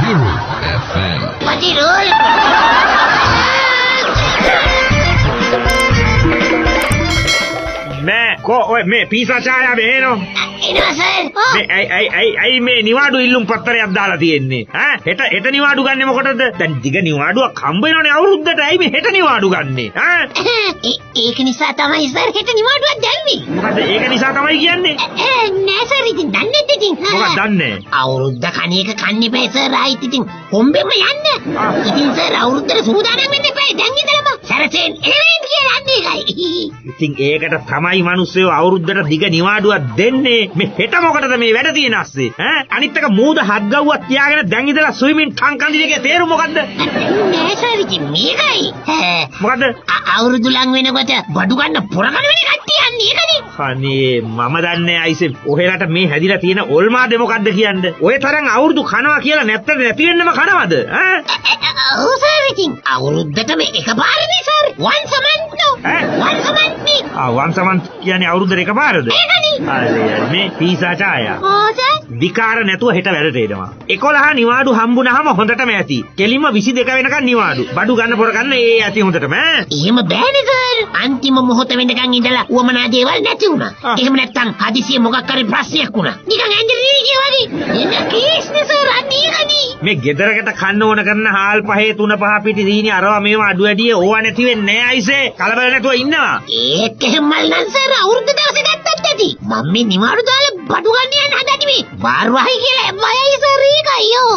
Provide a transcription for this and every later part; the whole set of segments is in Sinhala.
Guru FM. Patirul. මේ පීසා ඡායා බේනෝ එනවා සර්. මේ මේ නිවාඩු ඉල්ලුම් පත්‍රයක් දාලා තියෙන්නේ ඈ හෙට නිවාඩු ගන්නෙ මොකටද දැන් දිග නිවාඩුවක් හම්බ වෙනවනේ අවුරුද්දට ඇයි මේ හෙට නිවාඩු ගන්නෙ ඈ ඒක නිසා තමයි සර් හෙට නිවාඩුවක් දැම්මේ. මොකද ඒක නිසා තමයි කියන්නේ නෑ සර් ඉතින් දන්නේ නැද්ද ඉතින් මොකක්ද දන්නේ අවුරුද්ද කණේක කන්නේ බෑ සර් ආයිත් ඉතින් හොම්බෙම යන්න. ඉතින් සර් අවුරුද්දට සූදානම් වෙන්න එපා දැන් ඉඳලම සරසෙන් එවෙන් කියලා යන්නේ එකයි. ඉතින් ඒකට තමයි මිනිස්සු අවුරුද්දට දිග නිවාඩුවක් දෙන්නේ මේ හෙට මොකටද මේ වැඩ තියෙන ඇස්සේ ඈ අනිත් එක මූද හත් ගව්වක් තියාගෙන දැන් ඉඳලා ස්විමින් ටංකන්දින එකේ තේරුම මොකද්ද නෑ සර් ඉතින් මේකයි මොකද්ද අවුරුදු ලං වෙනකොට බඩු ගන්න පොරගන්න වෙන කට්ටිය යන්නේ ඒකනේ. අනේ මම දන්නේ අයිසේ ඔහෙලට මේ හැදිලා තියෙන ඔල්මාදේ මොකද්ද කියන්නේ ඔය තරම් අවුරුදු කනවා කියලා නැත්තද නැති වෙන්නම කනවද ඈ ඔව් සර් ඉතින් අවුරුද්දටම එකපාරනේ sir once a month no once a month නේ once a month කියන්නේ අවුරුද්දට එකපාරද ඒකනේ මේ පීසා ඡායා සර් විකාර නැතුව හෙට වැඩට එනවා 11 නිවාඩු හම්බුනහම හොඳටම ඇති කෙලින්ම 22 වෙනකන් නිවාඩු බඩු ගන්න පොර ගන්න ඒ ඇති හොඳටම එහෙම බෑනේ සර් අන්තිම මොහොත වෙනකන් ඉඳලා උවමනා දේවල් නැති වුණා. එහෙම නැත්තම් හදිසියෙ මොකක් හරි ප්‍රශ්නයක් වුණා. නිකන් ඇන්ජලිනි වගේ එන කේස්නේ සර් අනීකනේ. මේ ගෙදරකට කන්න ඕන කරන හාල් පහේ 3-5 පිටි දීනි අරවා මේවා අඩු වැඩිය ඕවා නැති වෙන්නේ නෑ අයිසේ. කලබල නැතුව ඉන්නවා. ඒක එහෙමල් නම් සර් අවුරුදු දවසේ නැත්තත් ඇති. මම මේ නිවාඩු දාලා බඩු ගන්න යන්න හදන්නේ මේ. බාර්වහයි කියලා බයයි සර් ඒකයියෝ.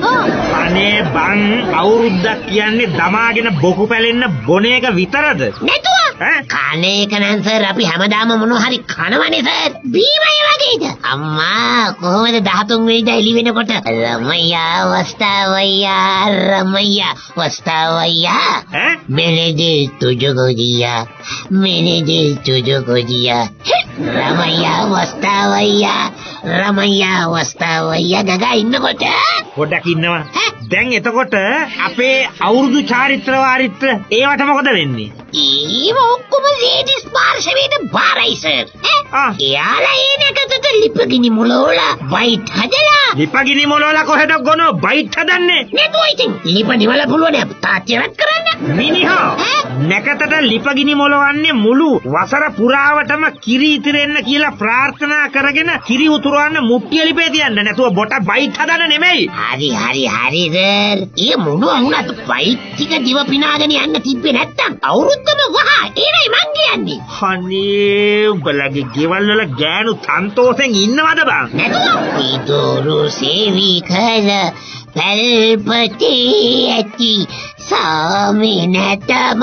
අනේ බං අවුරුද්දක් කියන්නේ දමාගෙන බොකු පැලෙන්න බොන එක විතරද? නැතුව කන එක නම් සර් අපි හැමදාම මොනවා හරි කනවනේ සර්. බීමයි වගේද? අම්මා කොහොමද 13 වෙනිදා එළි වෙනකොට රමయ్యා වස්තාවయ్యා රමయ్యා වස්තාවయ్యා मैंने दिल तुझको दिया मैंने दिल तुझको दिया රමయ్యා වස්තාවయ్యා රමయ్యා වස්තාවయ్యා ගගා ඉන්නකොට පොඩ්ඩක් ඉන්නවා. දැන් එතකොට අපේ අවුරුදු චාරිත්‍ර වාරිත්‍ර ඒවට මොකද වෙන්නේ? ඒව ඔක්කොම ලේඩිස් පාර්ශවයට බාරයි සර්. එයාලා ඒනකට ලිපගිනි මොලෝලා බයිට් හදලා. ලිපගිනි මොලෝලා කොහෙද ගොනෝ බයිට් හදන්නේ? නෙතුව ඉතින් ලිපනි වල පුළුවන් තාච්චියක් කරන්න. මිනිහා නැකතට ලිපගිනි මොලවන්නේ මුළු වසර පුරාවටම කිරි ඉතිරෙන්න කියලා ප්‍රාර්ථනා කරගෙන කිරි උතුරවන්න මුට්ටිය ලිපේ තියන්න නැතුව බොට බයිට් හදන්න නෙමෙයි. හරි සර්. ඒ මොනවා වුණත් බයිට් ටික දිව පිනාගෙන යන්න තිබ්බේ නැත්තම් අවුරුද්දම වහ ඒකයි මං කියන්නේ. අනේ උඹලගේ ගෙවල් වල ගෑනු සන්තෝෂෙන් ඉන්නවද බං? නැතුව පිටුරු සේවි කල පැල්පති ඇති සාමිනතම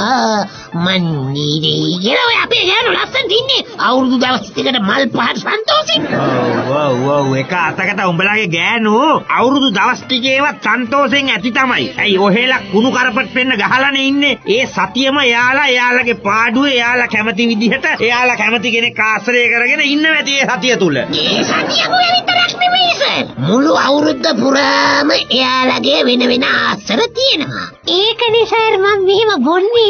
මන්දිරේ කියලා ඔය අපේ ගෑනු ලස්සන තින්නේ අවුරුදු දවස් ටිකට මල් පහට සන්තෝෂෙන්. ඔව් එක අතකට උඹලගේ ගෑනු අවුරුදු දවස් ටිකේවත් සන්තෝෂෙන් ඇති තමයි. ඇයි ඔහෙලා කුණු කරපත් වෙන්න ගහලානේ ඉන්නේ. ඒ සතියම එයාලගේ පාඩුවේ එයාලා කැමති විදිහට එයාලා කැමති කෙනෙක් ආශ්‍රය කරගෙන ඉන්න ඇති ඒ සතිය තුල. ඒ සතිය මොකද විතරක් නෙමෙයි සර්. මුළු අවුරුද්ද පුරාම එයාලගේ වෙන ආශ්‍ර තියෙනවා. ඒකනේ සර් මම මෙහෙම බොන්නේ.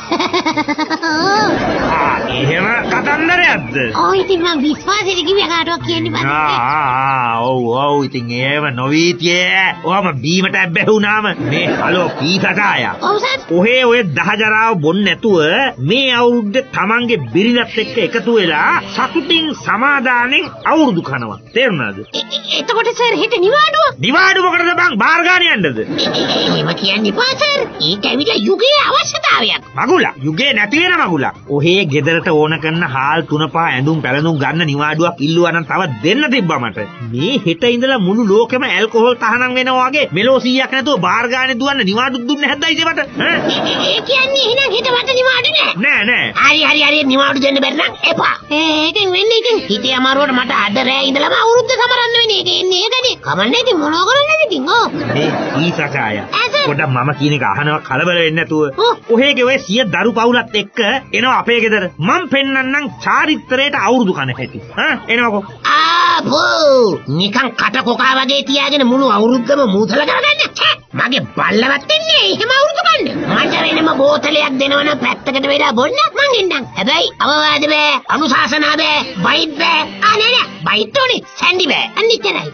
එහෙම කතන්දරයක්ද? ඔය ඉතින් මම විශ්වාසෙට කිව්වේ කාටවත් කියන්න බෑ. ඔව් ඉතින් එහෙම නොවීතියේ. ඔහම බීමට බැහුණාම මේ හලෝ පීසටායා. ඔව් සර්. ඔය 10 ජරාව බොන්න නැතුව මේ අවුරුද්දේ තමන්ගේ බිරිඳත් එක්ක එකතු වෙලා සතුටින් සමාදානෙන් අවුරුදු කනවා. තේරුණාද? එතකොට සර් හෙට නිවාඩුව? නිවාඩු මොකටද බං බාර් ගන්න යන්නද? එහෙම කියන්න එපා සර්. ඒක ඇවිල්ලා යුගයේ අවශ්‍යතාවයක්. මගුලා යුගේ නැති වෙන මගුලා. ඔහේ ගෙදරට ඕන කරන හාල් 3-5 ඇඳුම් පැළඳුම් ගන්න නිවාඩුවක් ඉල්ලුවා නම් තව දෙන්න තිබ්බා මට. මේ හෙට ඉඳලා මුළු ලෝකෙම ඇල්කොහොල් තහනම් වෙනවා වගේ මෙලෝ 100ක් නැතුව බාර් ගානේ දුවන්න නිවාඩු දුන්නේ නැද්දයි ඉතින් මට? ඒ කියන්නේ එහෙනම් හෙට මට නිවාඩු නෑ. හරි නිවාඩු දෙන්න බැරි නම් එපා. ඒකෙන් වෙන්නේ ඉතින් හිතේ අමාරුවට මට අද රෑ ඉඳලාම අවුරුද්ද සමරන්න වෙන්නේ. ඒකනේ ඒකනේ. කමන්නේ ඉතින් මොනවා කරන්නද ඉතින් මේ ඊසකාය. පොඩ්ඩක් මම කියන එක අහනවා කලබල වෙන්නේ නැතුව. ඔහේගේ ඔය 100 දරු පවුලත් එක්ක එනවා අපේ ගෙදර. මම පෙන්නන්නම් චාරිත්‍රයට අවුරුදු කන හැටි. එනවකෝ. ආබෝ නිකන් කට කොකා වගේ තියාගෙන මුළු අවුරුද්දම මූතල කරගන්න. මගේ බල්ලවත් එන්නේ එහෙම අවුරුදු කන්න. මට වෙනම බෝතලයක් දෙනවනම් පැත්තකට වෙලා බොන්න මං එන්නම්. හැබැයි අවවාද බෑ, අනුශාසනා බෑ, බයිට් බෑ. නෑ බයිට් ඕනේ, සැන්ඩි බෑ. අනිච්චරයි.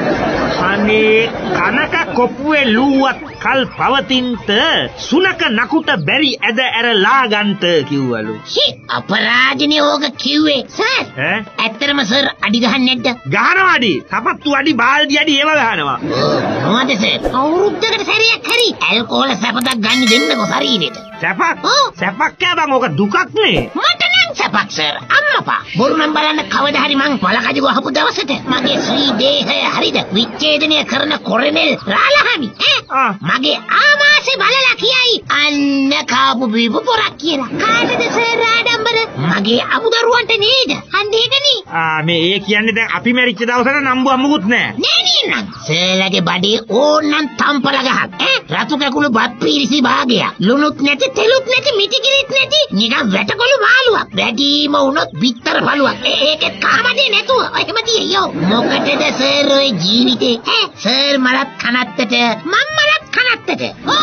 අනේ කනක කොප්පුවේ ලූවත් කල් පවතින්ත සුනක නකුට බැරි ඇද ඇරලා ගන්ත කිව්වලු. අපරාධනේ ඕක කිව්වේ සර්. ඇත්තටම සර් අඩි ගහන්නේ නැද්ද? ගහනවා අඩි. සපත්තු අඩි, බාල්දි අඩි ඒව ගහනවා. මොකද සර්? අවුරුද්දකට සැරයක් හරි ඇල්කොහොල සැපතක් ගන්න දෙන්නකො ශරීරෙට. සැපක්? සැපක් කෑ බං ඕක දුකක් නේ. මට නම් සැපක් සර්. අම්මපා. බොරු නම් බලන්න කවදා හරි මං පළකජු ගහපු දවසට මගේ ශ්‍රී දේහය හරිද විච්ඡේදනය කරන කොරනෙල් රාලහාමි මගේ ආමාශය බලලා කියයි අන්න කාපු බීපු පොරක් කියලා. කාටද සර් ආඩම්බර? මගේ අමුදරුවන්ට නේද? අන්න ඒකනේ. මේ ඒ කියන්නේ දැන් අපි මැරිච්ච දවසට නම්බු අමුකුත් නෑ. නෑ නේද? සර්ලගේ බඩේ ඕන්නම් තම්පල ගහක්. රතු කකුළු බත් පීරිසි භාගයක්. ලුණුත් නැති, තෙලුත් නැති, මිටිකිරිත් නැති නිකන් වැටකොළු මාළුවක්. වැඩිම වුණොත් බිත්තර බලුවක්. ඒකෙත් කාමදේ නැතුව එහෙම තියෝ. මොකටද සර් ඔය ජීවිතේ? සර් මලත් කනත්තට, මම මලත් කනත්තට.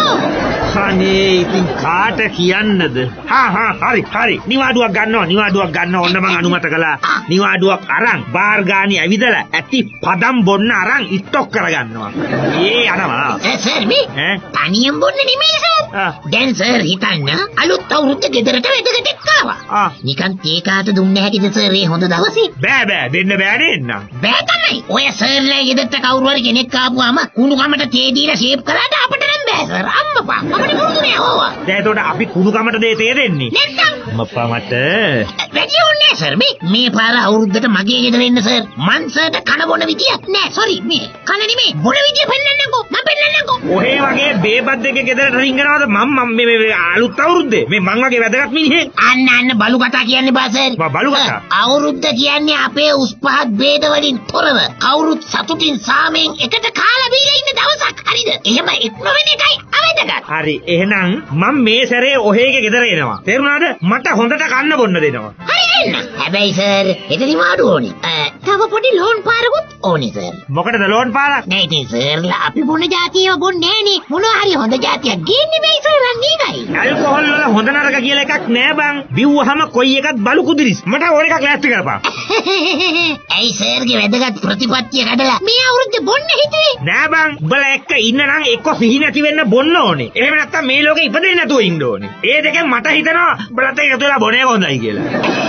අනේ ඉතින් කාට කියන්නද? හරි. නිවාඩුවක් ගන්නවා. ඔන්න මං අනුමත කළා. නිවාඩුවක් අරන් බාර් ගානි ඇවිදලා ඇති පදම් බොන්න අරන් ඉස්ටොක් කරගන්නවා. යනවා. සර් මේ තනියම බොන්න නෙමෙයි සර්. දැන් සර් හිතන්න අලුත් අවුරුද්ද ගෙදරට වැදගත් කාවා. නිකන් තේ කාට දුන්නේ හැකිද සර් මේ හොඳ දවසේ? බෑ දෙන්න බෑ නේන්න. බෑ තමයි. ඔය සර්ලා ගෙදරට කවුරු හරි කෙනෙක් ආපුවාම කුණු කමට තේ දීලා ෂේප් කරාට අපිට නම් බෑ සර්. අම්මපා අපිට පුරුදුනේ ඕවා. දැන් එතකොට අපි කුණු කමට දේ තේ දෙන්නේ. නැත්තම් මප්පා මට වැඩි ඕනේ සර් මේ පාර අවුරුද්දට මගේ ගෙදර එන්න සර්. මං සර්ට කන බොන විදිය නෑ සෝරි මේ කන නෙමෙයි බොන විදිය පෙන්නන්නකෝ. මම පෙන්නන්නකෝ. ඔහේ වගේ බේබත් දෙක ගෙදරට රින්ගනවාද මම මේ අලුත් අවුරුද්දේ මේ මං වගේ වැදගත් මිනිහෙක්. අන්න බලු කතා කියන්නේ බා සර්. බලු කතා. අවුරුද්ද කියන්නේ අපේ උස් පහත් ભેද වලින් තොරව කවුරුත් සතුටින් සාමයෙන් එකට කාලා බීලා ඉන්න දවසක්. හරිද? එහෙම ඉක්මවෙන එකයි අවදගත්. හරි. එහෙනම් මම මේ සැරේ ඔහේගේ ගෙදර එනවා. තේරුණාද? මට හොඳට කන්න බොන්න දෙනවා. හරි එන්න. හැබැයි සර් හෙට නිවාඩු ඕනේ. තව පොඩි ලෝන් පාරකුත් ඕනේ සර්. මොකටද ලෝන් පාරක්? නෑ ඉතින් සර්ලා අපි බොන જાතියව බොන්නේ නෑනේ. මොනවා හරි හොඳ જાතියක් ගේන්නේ මේ සර් අන්නේයි. ඇල්කොහොල් වල හොඳ නරක කියලා එකක් නෑ බං. බිව්වහම කොයි එකත් බලු කුදිරිස්. මට ඕන එකක් ලෑස්ති කරපන්. ඇයි සර්ගේ වැදගත් ප්‍රතිපත්තිය කඩලා මේ අවුරුද්ද බොන්න හිතුවේ? නෑ බං. උඹලා එක්ක ඉන්න නම් එක්ක සිහි නැති වෙන්න බොන්න ඕනේ. එහෙම නැත්තම් මේ ලෝකෙ ඉපදෙන්නේ නැතුව ඉන්න ඕනේ. ඒ දෙකෙන් මට හිතෙනවා උඹලත් එක්ක එකතු වෙලා බොන එක හොඳයි කියලා.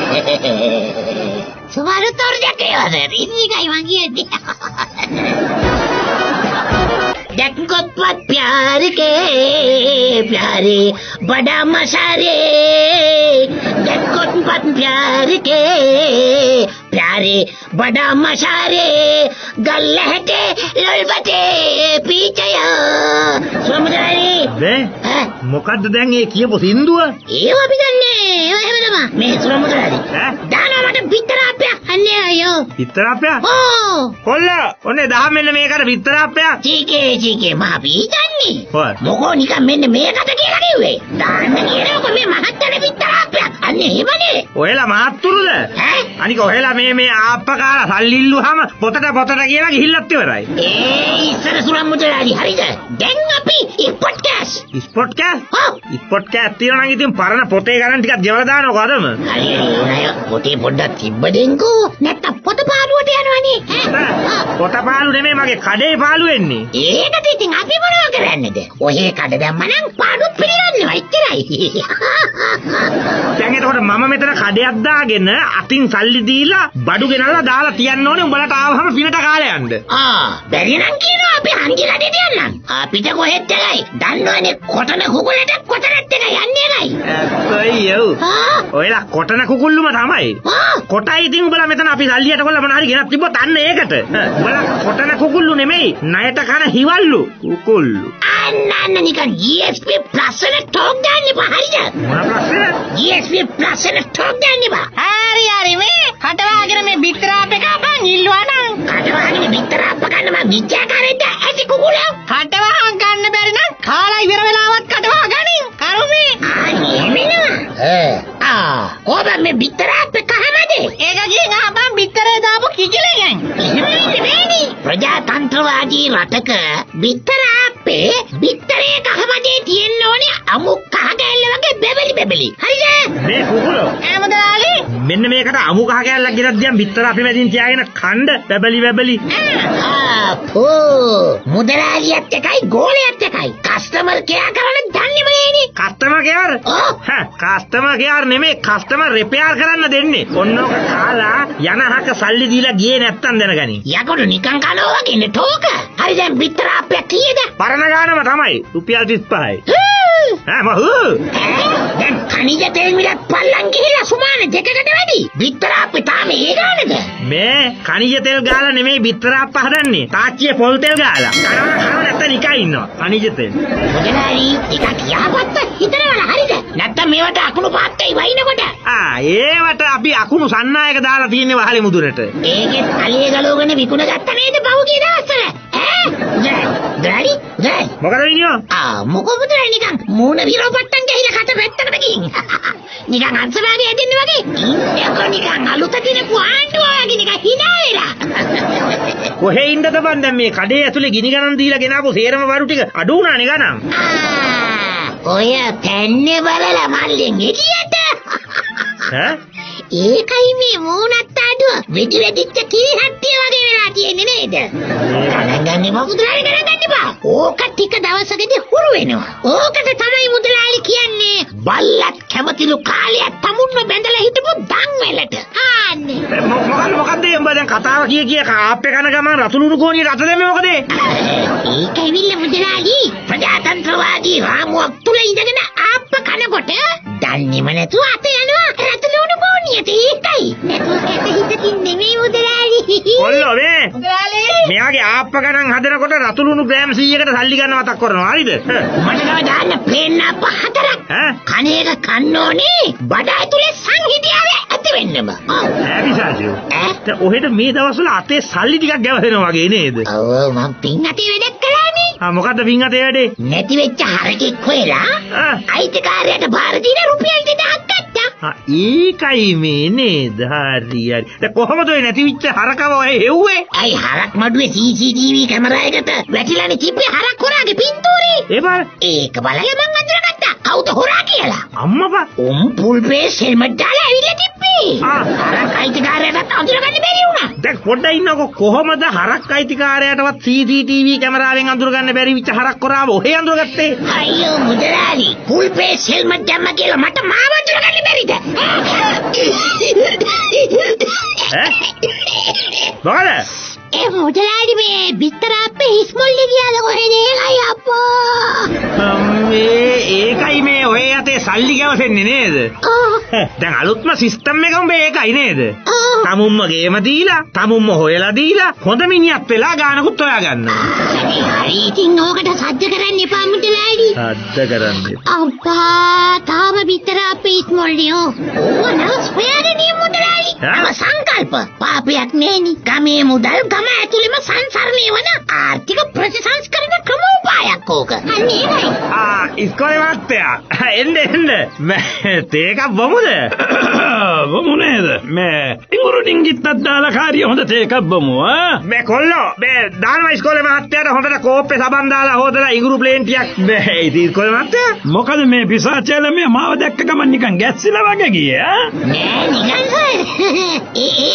සමහර තොරදයක් ඒවා සර්. ඉතින්යි මං කියන්නේ. देखो प्यार के प्यारे बड़ा मसारे देखो प्यार के प्यारे बड़ा मसारे गल्ले के ललबटे पीछया समझाई बे මොකද්ද දැන් ඒ කියපු සින්දුව? ඒව අපි දන්නේ. ඒව එහෙම තමයි. මේ සුරමුදලාදී. දානවා මට පිටරාප්පයක්. අන්නේ අයියෝ. පිටරාප්පයක්? ඕ. කොල්ල ඔන්නේ දහම් මෙන්න මේකට පිටරාප්පයක්. චීකේ මා පීතන්නේ. හොය. මොකෝ නිකන් මෙන්න මේකට කියලා කිව්වේ. දාන්න කියනකො මේ මහත්තයාට පිටරාප්පයක්. අන්නේ එහෙමනේ. ඔයලා මාත්තුරුද? අනික ඔයලා මේ ආප්පකාර සල්ලි ඉල්ලුවාම පොතට කියලා ගිහිල්ලත් ඉවරයි. ඉස්සර සුරමුදලාදී හරිද? දැන් අපි ඉස්පොට් කෑස්. ඉස්පොට් කෑස්? ඉස්පොට් කෑස් තියනවා නම් ඉතින් පරණ පොතේ ගණන් ටිකක් ගෙවලා දානකො අදම. හරි පොතේ පොඩ්ඩක් තිබ්බ දෙන්කෝ. නැත්තම් පොත පාළුවට යනවනේ. පොත පාළු නෙමෙයි මගේ කඩේ පාළු වෙන්නේ. ඒකට ඉතින් අපි මොනව කරන්නද? ඔහේ කඩ දැම්මනම් පාඩුත් පිළිගන්නවා එච්චරයි. දැන් එතකොට මම මෙතන කඩයක් දාගෙන අතින් සල්ලි දීලා බඩු ගෙනල්ලා දාලා තියන්න ඕනේ උඹලට ආවහම පිනට කාලේ යන්න. බැරි නම් කියනවා අපි හන්දි කඩේට යන්නම්. අපිට කොහෙද එකයි? දන්නවනේ කොටන කුකුලට කොටනත් එකයි යන්නේ එකයි. අයියෝ. ඔයලා කොටන කුකුල්ලුම තමයි. කොටයි ඉතින් උඹලා මෙතන අපි සල්ලියට කොල්ල මොන හරි ගෙනත් තිබ්බොත් අන්න ඒකට. උඹලා කොටන කුකුල්ලු නෙමෙයි ණයට කන හිවල්ලු කුකුල්ලු. අන්න නිකන් GSP Plus එක ටොක් ගන්න එපා හරිද? මොන ප්‍රශ්නද? GSP Plus එක ටොක් ගන්න එපා. හරි මේ කටවාගෙන මේ බිත්තරාප් එක අපන් ඉල්ලුවා නම් කටවාගෙන බිත්තරාප්ප ගන්න මම විද්‍යාකාරයෙක්ද ඇති කුකුලෝ. කටවහන් ගන්න බැරි නම් කාලා ඉවර වෙලාවත් කටවහ ගනින් කරුමේ. කොහොමද මේ බිත්තරාප්ප කහමද? ඒක ගිහින් අපන් බිත්තරේ දාපු කිකිලෙන්. ප්‍රජාතන්ත්‍රවාදී රටක බිත්තරාප්ප අපේ බිත්තරේ කහමදේ තියෙන්න ඕනේ අමු කහ කෑල්ල වගේ බෙබලි. හරිද? මේ කුකුලෝ මුදලාලි මෙන්න මේකට අමු කහ කෑල්ලක් ගෙනත් දියම් බිත්තර අපි මැදින් තියාගෙන කණ්ඩ බැබලි. මුදලාලියත් එකයි ගෝලයත් එකයි කස්ටමර් කෙයා කරන්න දන්නේම නෑනේ. Customer care? කස්ටමර් කෙයාර් නෙමෙයි කස්ටමර් රිපෙයාර් කරන්න දෙන්නේ. ඔන්නෝක කාලා යනහක සල්ලි දීලා ගියේ නැත්තම් දැනගනි. යකඩු නිකන් කනවා වගේ නේ ටෝක. හරි දැන් බිත්තර අප්පයක් කීයද? පරණ ගානම තමයි. රුපියල් 35යි. මහු දැන් කණිජ තෙල් මිලත් පල්ලන් ගිහිල්ලා සුමාන දෙකකට වැඩි. බිත්තර අප්පේ තාම ඒ ගානද? මේ කණිජ තෙල් ගාලා නෙමෙයි බිත්තර අප්ප හදන්නේ. තාච්චියේ පොල් තෙල් ගාලා. කනවා නැත්නම් නිකන් ඉන්නවා. කණිජ තෙල්. මුදලාලි ටිකක් යහපත්ත හිතනවල හරිද? නැත්තම් මේවට අකුණු පාත්තයි වයින්කොට. ඒවට අපි අකුණු සන්නායක දාලා තියෙන්නේ වහලේ මුදුරට. ඒකෙත් අලිය ගලවගෙන විකුණ ගත්ත නේද පහුගිය දවස්වල? ගාඩි මොකද විනියෝ? මොකද මුදලාලි නිකන් මූණ විරෝපට්ටම් ගහිලා කට පැත්තකට ගිහින්. නිකන් අන්සලාගේ ඇදෙන්න වගේ. ඉන්නකො නිකන් අලුත දිනපු ආණ්ඩුව වගේ නිකන් hina වෙලා. කොහේ ඉන්නද බං දැන් මේ කඩේ ඇතුලේ ගිනි ගණන් දීලා ගෙනාවු සේරම වරු ටික අඩු වුණානේ ගණන්. ඔය පැන්නේ බලලා මල්ලෙන් එළියට. ඒකයි මේ මූණත් අඩුව වෙඩි වෙදිච්ච කිරිහට්ටිය වගේ වෙලා තියෙන්නේ නේද? ගණන් ගන්න මුදලාලි ගණන් ගන්න බා. ඕක ටික දවසකදී හුරු වෙනවා. ඕකට තමයි මුදලාලි කියන්නේ බල්ලත් කැමතිලු කාලයක් තමුන්ව බැඳලා හිටපු දන් වලට. ආන්නේ. මොකද්ද උඹ දැන් කතාව කිය කාප්පේ කන ගමන් රතුළුණු ගෝණිය රත දෙන්නේ මොකද? ඒකයි මුදලාලි ප්‍රජාතන්ත්‍රවාදී රාමුවක් තුල ඉඳගෙන ආප්ප කනකොට දන්නේම නැතුව අත යනවා රතුළුණු ගෝණියට. ඒකයි. නැතුව හිතකින් නෙමෙයි මුදලාලි. කොල්ලෝ මේ මුදලාලි මෙයාගේ ආප්ප ගණන් හදනකොට රතුළුණු ග්‍රෑම් 100කට සල්ලි ගන්න මතක් කරනවා. හරිද? මට ගාව දාන්න පේන්න අප හතරක්. කණේක කන්න ඕනේ බඩ ඇතුලේ සංහිඳියාවේ ඇති වෙන්නම. විසාජියෝ. දැන් ඔහෙට මේ දවස්වල අතේ සල්ලි ටිකක් ගැවසෙනවා වගේ නේද? ඔව් මම පින් අතේ වැඩක් කළානේ. මොකද්ද පින් අතේ වැඩේ? නැති වෙච්ච හරකෙක් හොයලා අයිතිකාරයට බාර දීලා රුපියල් 2000ක් ගත්තා. ඒකයි මේ නේද? හරි. දැන් කොහොමද ඔය නැති වෙච්ච හරකව ඔය හෙව්වේ? අයි හරක් මඩුවේ CCTV කැමරා එකට වැටිලානේ තිබ්බේ හරක් හොරාගේ පින්තූරේ. ඒක බලලා මං අඳුරගත්තා. කවුද හොරා කියලා? අම්මපා. පුල්පේ හෙල්මට් දාලා ඇවිල්ලා තිබ්බේ. හරක් අයිතිකාරයටත් අඳුරගන්න බැරි වුණා. දැන් පොඩ්ඩක් ඉන්නකෝ කොහොමද හරක් අයිතිකාරයටවත් CCTV කැමරාවෙන් අඳුරගන්න බැරි විච්ච හරක් හොරාව ඔහේ අඳුරගත්තේ? අයියෝ මුදලාලි පුල්පේ හෙල්මට් දැම්ම කියලා මට මාව අඳුරගන්න බැරිද? මොකද? ඒ මුදලාලි මේ බිත්තර අපේ හිස්මොල්ලේ ගියාද කොහෙද? ඒකයි අප්පා. ඒකයි මේ ඔය යතේ සල්ලි ගැවසෙන්නේ නේද? දැන් අලුත්ම සිස්ටම් එකම මේකයි නේද? තමුම්ම ගේම දීලා, තමුම්ම හොයලා දීලා, හොඳ මිනිහක් වෙලා ගානකුත් හොයා ගන්නවා. හරි ඉතින් ඕකට සද්ද කරන්න එපා මුදලාලි. සද්ද කරන්නේ. අම්පා තාම බිත්තර අපේ හිස්මොල්ලේ ඕනස් හොයාගෙන මුදලාලි. සංකල්ප පාපයක් නෑනි. ගමේ මුදල් ගම ඇතුළෙම සංසරණය වන ආර්ථික ප්‍රතිසංස්කරණ ක්‍රමෝපායක් ඕක. අනේයි. ඉස්කෝලේ මාත්‍යා. එන්න. තේකක් බමුද? බමු නේද? මේ ඉංගුරු ඩිංගිත්තක් දාලා කාරිය හොඳ තේකක් බමු මේ කොල්ලෝ මේ දානවා ඉස්කෝලේ මාත්‍යාට හොඳට කෝප්පේ සබන් දාලා හොදලා ඉංගුරු ප්ලේන් ටිකක් මේ ඉතින් ඉස්කෝලේ මාත්‍යා මොකද මේ පිසාචයල මේ මාව දැක්ක ගමන් නිකන් ගැස්සිලා වගේ ගියේ නෑ නිකන්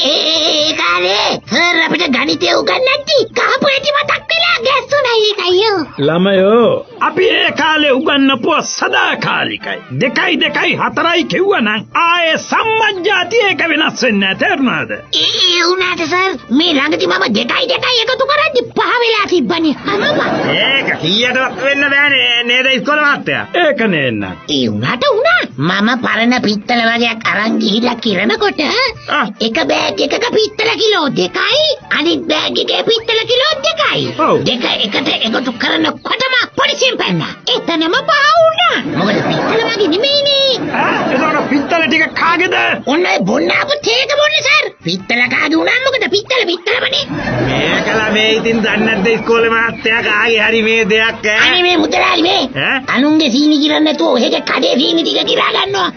ඒ කාලේ සර් අපිට ගණිතය උගන්වද්දි කහපු ඇටි මතක් වෙලා ගැස්සුණා ඒකයියෝ. ළමයෝ අපි ඒ කාලේ උගන්වපුව සදාකාලිකයි. 2 2 4යි කිව්වනම් ආයේ සම්මජ්ජාතිය එක වෙනස් වෙන්නේ නැහැ තේරුණාද? ඒ උනාට සර් මේ ළඟදි මම 2 2 එකතු කරද්දි 5 වෙලා තිබ්බනේ. අමමා. ඒක 100ටවත් වෙන්න බෑනේ නේද ඉස්කෝලේ මාත්‍යා? ඒක නේන්න. ඒ උනාට උනා. මම පරණ පිත්තල වගේක් අරන් ගිහිල්ලා කිරනකොට එක බෑග් එකක පිත්තල කිලෝ 2යි අනිත් බෑග් එකේ පිත්තල කිලෝ 2යි. දෙක එකට එකතු කරනකොටම පොලිසියෙන් පැන්නා. එතනම පාවුණා. මොකද පිත්තල වගේ නෙමෙයිනේ. ඒතකොට පිත්තල ටික කාගේද? ඔන්න බොන්නාපු තේක බොන්නේ සර්. පිත්තල කාගේ උනා මොකද පිත්තලමනේ. මේකලා මේ ඉතින් දන්නේ නැද්ද ඉස්කෝලේ මාත්‍යා කාගේ හරි මේ දෙයක් අනේ මේ මුදලාලි මේ අනුන්ගේ සීනි කිරන්න නැතුව ඔහෙගේ කඩේ සීනි ටික කිරා ගන්නවා.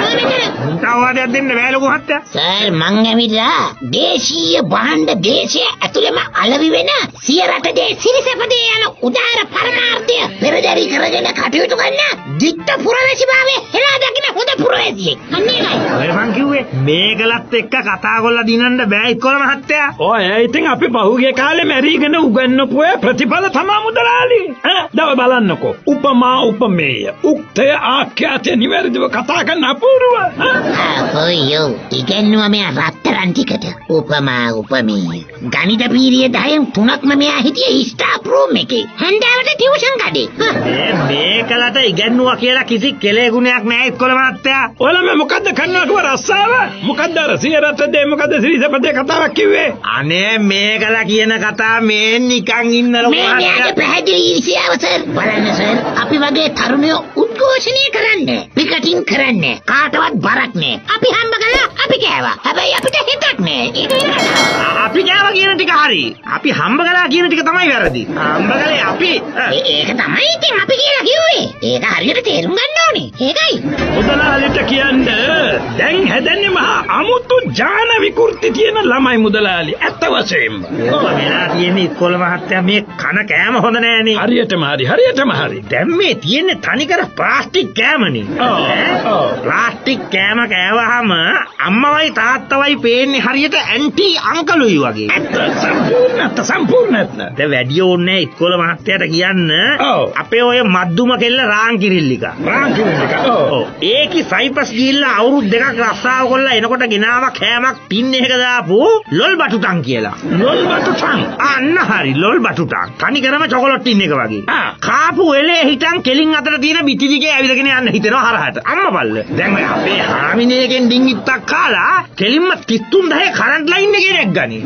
උන්ටවදයක් දෙන්න බෑ ලොකු මහත්තයා. සර් මං ඇවිල්ලා දේශීය භාණ්ඩ දේශය ඇතුළෙම අලවි වෙන සිය රටේ සිරිසපදේ යන උදාර පරමාර්ථය කරගෙන කටයුතු කරන දිට්ඨ පුරවැසිභාවයේ හෙලා දකින්න හොඳ පුරවැසියෙක්. අන්න ඒකයි. ඔය මං කිව්වේ මේකලත් එක්ක කතා කරලා දිනන්න බෑ ඉස්කෝල මහත්තයා. ඔය ඉතින් අපි පහුගිය කාලේ මැරීගෙන උගන්වපු ප්‍රතිඵල තමයි මුදලාලි. දව බලන්නකෝ. උපමා උපමේය. උක්තය ආඛ්‍යාතය නිවැරදිව කතා කරන්න අපූර්ව. ඔයෝ ඉගෙනුවා මේ රත්තරන් ටිකට. උපමා උපමේය. ගණිත පීරිය 10න් 3ක්ම මෙයා හිටියේ ස්ටාෆ් රූම් එකේ. හන්දාවට ටියුෂන් කඩේ. මේකලට ඉගෙනුවා කියලා කිසි කෙලෙ ගුණයක් නෑ ඉස්කෝල මහත්තයා. ඔයාලා මොකද්ද කරන්නට රස්සාව? මොකද්ද අර සියරත් දෙය මොකද්ද සිරිසපතේ කතාවක් කිව්වේ? අනේ මේකලා කියන කතා මේ නිකන් ඉන්නලු මේ මෙයාගේ පැහැදිලි ඊර්ෂ්‍යාව සර්. බලන්න සර් අපි වගේ තරුණයෝ උද්ඝෝෂණය කරන්නේ. පිකටින් කරන්නේ. කාටවත් බරක් නෑ. අපි හම්බ කළා අපි කෑවා. හැබැයි අපිට හිතක් නෑ. අපි කෑවා කියන ටික හරි. අපි හම්බ කළා කියන ටික තමයි වැරදි. හම්බ කළේ අපි. ඒක තමයි ඉතින් අපි කියලා කිව්වේ. ඒක හරියට තේරුම් ගන්න ඕනේ. ඒකයි. මුදලාලිට කියන්නේ දැන් හැදන්නේ මහා අමුතු ඥාන විකෘති තියෙන ළමයි මුදලාලි. ඇත්ත වශයෙන්ම. ඒක වෙලා තියෙන්නේ ඉස්කෝල මහත්තයා මේ කන කෑම හොඳ නෑනේ. හරියටම හරි. දැන් මේ තියෙන්නේ තනිකර ප්ලාස්ටික් කෑමනේ. ප්ලාස්ටික් කෑම කෑවහම අම්මවයි තාත්තවයි පේන්නේ හරියට ඇන්ටි අංකලුයි වගේ. සම්පූර්ණත්. දැන් වැඩි ඕනේ ඉස්කෝල මහත්තයාට කියන්න අපේ ඔය මද්දුම කෙල්ල රාන් කිරිල්ලික. ඒකි සයිපස් ගිහිල්ලා අවුරුදු 2ක් රස්සාව කරලා එනකොට ගෙනාවා කෑමක් ටින් එකක දාපු ලොල් බටුටන් කියලා. ලොල් බටුටන්. අන්න හරි ලොල් බටුටන්. තනිකරම චොකලට් ටින් එක වගේ. කාපු වෙලේ හිටන් කෙලින් අතර තියෙන බිත්ති දිගේ ඇවිදගෙන යන්න හිතෙනවා හරහට. අම්මපල්ල. දැන් ඔය අපේ හාමිනේගෙන් ඩිංගිත්තක් කාලා කෙලින්ම 33 කරන්ට් ලයින් එකේ නැග්ගනි.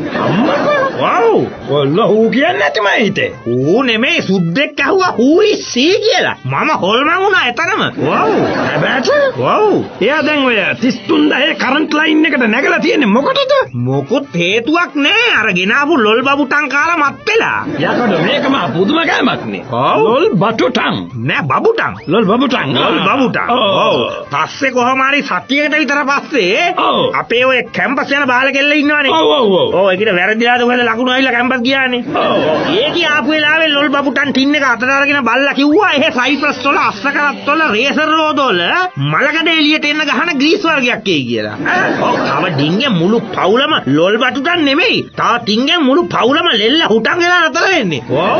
වව්. ඔල්ලෝ කියන්නේ නැතිමයි හිතේ. ඌ නෙමෙයි සුද්දෙක් ඇහුවා ඌ ඉස්සී කියලා. මම හොල්මන් වුණා එතරම්. වව්. හැබැයි වව්. එයා දැන් ඔය 33 කරන්ට් ලයින් එකට නැගලා තියෙන්නේ මොකටද? මොකුත් හේතුවක් නෑ. අර ගෙනාවු ලොල් බබුටන් කාලා මත් වෙලා. යකඩ මේකම පුදුම කෑමක් නේ. ලොල් බටුටන්. නෑ බබුටන්. ලොල් බබුටන්. ඔව්. පස්සේ කොහොම හරි සතියකට විතර පස්සේ අපේ ඔය කැම්පස් යන බාල කෙල්ල ඉන්නවනේ. ඔව් ඒකිට වැරදිලාද මොකද ලකුණු ඇවිල්ලා කැම්පස් ගියානේ. ඒකී ආපු වෙලාවේ ලොල් බබුටන් ටින් එක අතට අරගෙන බල්ලා කිව්වා එහෙ සයිප්‍රස් වල අස්සකරත් වල රේසර් රෝද වල මලකඩ එළියට එන්න ගහන ග්‍රීස් වර්ගයක් එයි කියලා. ඔව් තව ඩිංගේ මුළු පවුලම ලොල් බටුටන් නෙමෙයි. තව ටින්ගේ මුළු පවුලම ලෙල්ල හුටන් වෙලා නතර වෙන්නේ. ඔව්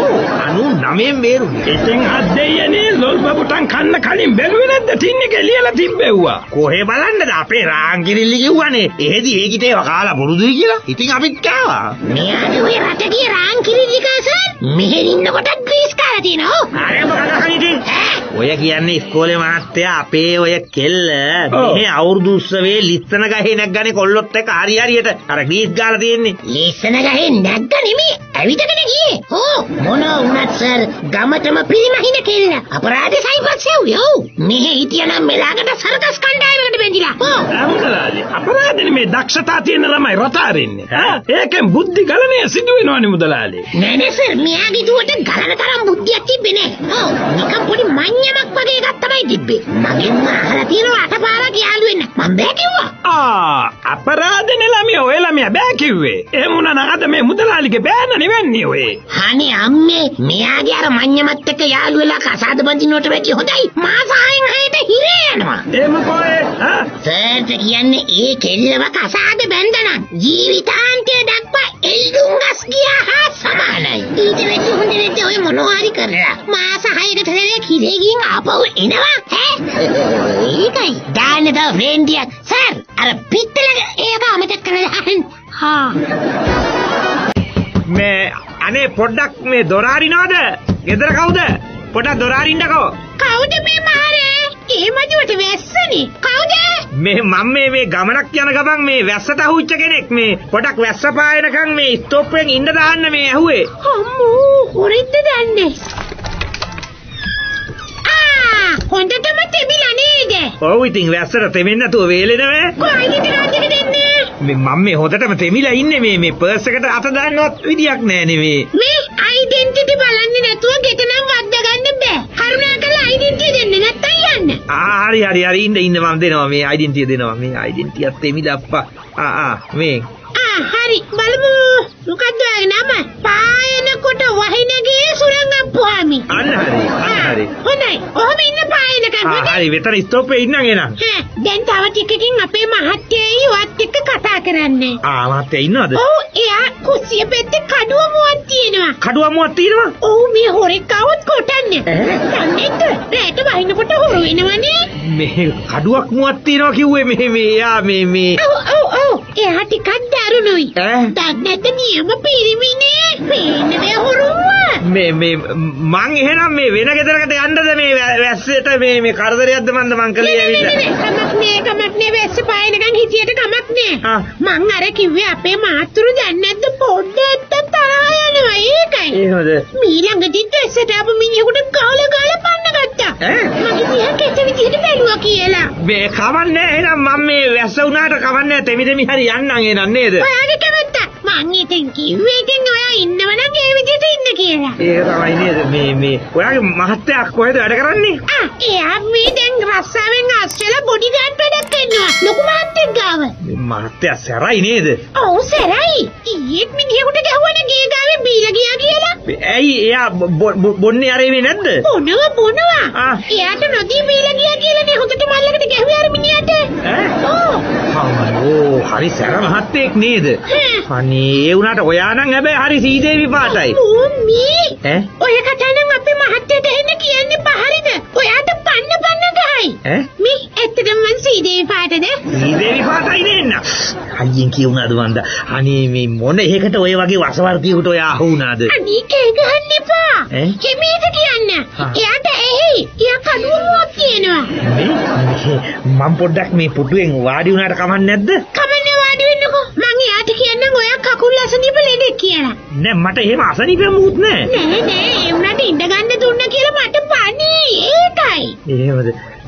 99 මේරුනේ. ඉතින් අද්දෙයනේ ලොල් බබුටන් කන්න කලින් බැලුවේ නැද්ද ටින් එක එළියලා තිබ්බෙව්වා. කොහේ බලන්නද අපේ රාන් කිරිල්ලි කිව්වනේ. එහෙදි ඒකිට ඒවා කාලා බොරුදුයි කියලා. ඉතින් අපිත් කෑවා. මෙයාගේ ඔය රටේ රාන් කිරිල්ලි කාසන් මෙහෙන් ඉන්නකොට ග්‍රීස් කාලා තියෙනවා. අර මොකද කන්නේ? ඔය කියන්නේ ඉස්කෝලේ මහත්තයා අපේ ඔය කෙල්ල මෙහෙ අවුරුදු උත්සවයේ ලිස්සන ගහේ නැග්ගනේ කොල්ලොත් එක්ක හරියට අර ග්‍රීස් ගාලා තියෙන්නේ. ලිස්සන ගහේ නැග්ග නෙමෙයි ඇවිදගෙන ගියේ. මොනවා වුණත් සර් ගමතම පිරිමහින කෙල්ල අපරාධ සයිපස් යව්වෝ. මෙහෙ හිටියනම් මෙලාකට සර්කස් කණ්ඩායමකට බැඳිලා. අපරාධනේ මේ දක්ෂතා තියෙන ළමයි රටාරින්නේ. ඒකෙන් බුද්ධි ගලණය සිදු වෙනවනේ මුදලාලි. නෑ සර් මෙයාගේ දුවට ගලන තරම් බුද්ධියක් තිබ්බේ නෑ. නිකන් පොඩි මඤ්ඤමක් වගේ එකක් තමයි තිබ්බේ. මගෙන් අහලා තියෙනවා අටපාරක් යාළු වෙන්න. මම බෑ කිව්වා. අපරාධනේ ළමයා ඔය ළමයා බෑ කිව්වේ. එහෙම වුණා නම් අද මේ මුදලාලිගේ බෑන නෙවෙන්නේ ඔය. අනේ අම්මේ මෙයාගේ අර මඤ්ඤමත් එක්ක යාළු වෙලා කසාද බඳිනවට වැඩි හොඳයි. මාස 6න් 6ට හිරේ යනවා. එහෙම කොහේ? සර්ට කියන්නේ ඒ කෙල්ලව කසාද බැඳනන් ජීවිතාන්තය දක්වා එල්ලුම්ගස් ගියා හා සමානයි. ඊට වැඩි හොඳ නැද්ද ඔය මොනවා හරි කරලා මාස 6කට සැරයක් හිරේ ගින් ආපහු එනවා ඈ. ඒකයි දාන්න තව ෆ්‍රෙන්ඩියක් සර් අර පිටතල ඒක අමතක කරලා මේ අනේ පොඩ්ඩක් මේ දොර අරිනවද? ගෙදර කවුද? පොඩ්ඩක් දොර අරින්නකෝ. කවුද මේ මහරේ? ඒ මදුවට වැස්සනේ. කවුද? මේ මම මේ ගමනක් යන ගමන් මේ වැස්සට අහුච්ච කෙනෙක් මේ පොඩක් වැස්ස පායනකන් මේ ස්ටොප්පෙන් ඉන්න දාන්න මේ ඇහුවේ. අම්මෝ හොරින්ද දන්නේ. හොඳටම තිබිලා නේද? ඔව් ඉතින් වැස්සට තෙමෙන්න නැතුව වේලෙනවද? කොයිද ටිකක් දෙන්නේ? මම මේ හොඳටම තෙමිලා ඉන්නේ මේ පර්ස් එකට අත දාන්නවත් විදියක් නැහැ මේ. මේ ඩෙන්ටිටි බලන්නේ නැතුව ගෙට නම් වද්දා ගන්න බෑ. කරුණාකරලා ඩෙන්ටිටි දෙන්න නැත්තම් යන්න. හරි ඉන්න මම දෙනවා මේ ඩෙන්ටිටි දෙනවා මේ ඩෙන්ටිටියත් තෙමිලා අප්පා. මේ හරි බලමු. මොකද්ද නම? පායනකොට වහිනගේ සුරංගප්පුවාමි. අන්න හරි. හොඳයි හරි වෙතන ස්ටොප් එකේ ඉන්නම් එනං. දැන් තව ටිකකින් අපේ මහත්තයයි වත් එක්ක කතා කරන්නේ. මහත්තයා ඉන්නවද? ඔව් එයා කුස්සිය පැත්තේ කඩුව මුවක් තියෙනවා. කඩුව මුවක් තියෙනවා? ඔව් මේ හොරෙක් આવොත් කොටන්නේ. දන්නේද? රැට වහිනකොට හොරු වෙනවනේ. මේ කඩුවක් මුවක් තියෙනවා කිව්වේ මේ එයා මේ ඔව් එයා ටිකක් දරුණුයි. දන්නේද නියම පිරිමිනේ. පේන්නේ හොරුවා. මේ මං එහෙනම් මේ වෙන ගෙදරකට යන්නද මේ වැස්සට මේ කරදරයක්ද මං කලේ ඇවිල්ලා. කමක් නෑ වැස්ස පායනකන් හිටියට කමක් නෑ. මං අර කිව්වේ අපේ මාතුරු දැන් නැද්ද පොඩ්ඩක් තරහා යනවා ඒකයි. එහෙමද? මීළඟදී දැස්සට ආපු මිනිහෙකුට ගාලා පන්න ගත්තා. මගේ දිහා කෙට විදිහට බැලුවා කියලා. මේ කවන්නේ එහෙනම් මම මේ වැස්ස උනාට කවන්නේ තෙමි හරි යන්නම් එහෙනම් නේද? ඔයාගේ කැමැත්ත. මං ඉතින් කිව්වේ ඉතින් ඔයා ඉන්නවනම් ඒ විදිහට ඉන්න කියලා. ඒක තමයි නේද මේ ඔයාගේ මහත්තයා කොහෙද වැඩ කරන්නේ? එයා මේ දැන් රස්සාවෙන් ආස්ට්‍රේලියා බොඩි ගාඩ් වැඩක් කරනවා. ලොකු මහත්තයෙක් ගාව. මහත්තයා සැරයි නේද? ඔව් සැරයි. ඊයේත් මිනිහෙකුට ගැහුවනේ ගේ ගාවේ බීලා ගියා කියලා. ඇයි එයා බොන්නේ ආරෙන්නේ නැද්ද? බොනවා. එයාට නොදී බීලා ගියා කියලානේ හොකට මල්ලකට ගැහුවේ අර මිනිහට. ඔව්. හරි සැර මහත්තයෙක් නේද? අනේ ඒ උනාට ඔයා නම් හැබැයි හරි සීදේවි පාටයි. මේ ඔය කතා නම් අපේ මහත්තයට එන්න කියන්නේ පහරිද? ඔයාට පන්න ගහයි. මේ ඇත්තටම මං සීදේවි පාටද? සීදේවි පාටයි නෙන්න. අයියෙන් කියුණාද වන්ද? අනේ මේ මොන එකකට ඔය වගේ වසවර්තියකට ඔයා අහු වුණාද? අනේ කේ ගහන්න එපා. කෙමීට කියන්න. එයාට එහි. එයා කඩුවක් කියනවා. මම පොඩ්ඩක් මේ පුටුවෙන් වාඩි වුණාට කමක් නැද්ද? කමන්නේ වාඩි වෙන්නකෝ. මං එයාට කියන්නම් ඔයා කකුල් අසනීප ලෙඩෙක් කියලා. නෑ මට එහෙම අසනීපෙමුත් නෑ. නෑ ඒ උනාට ඉඳ ගන්න දුන්න කියලා මට පණි. ඒකයි. එහෙමද?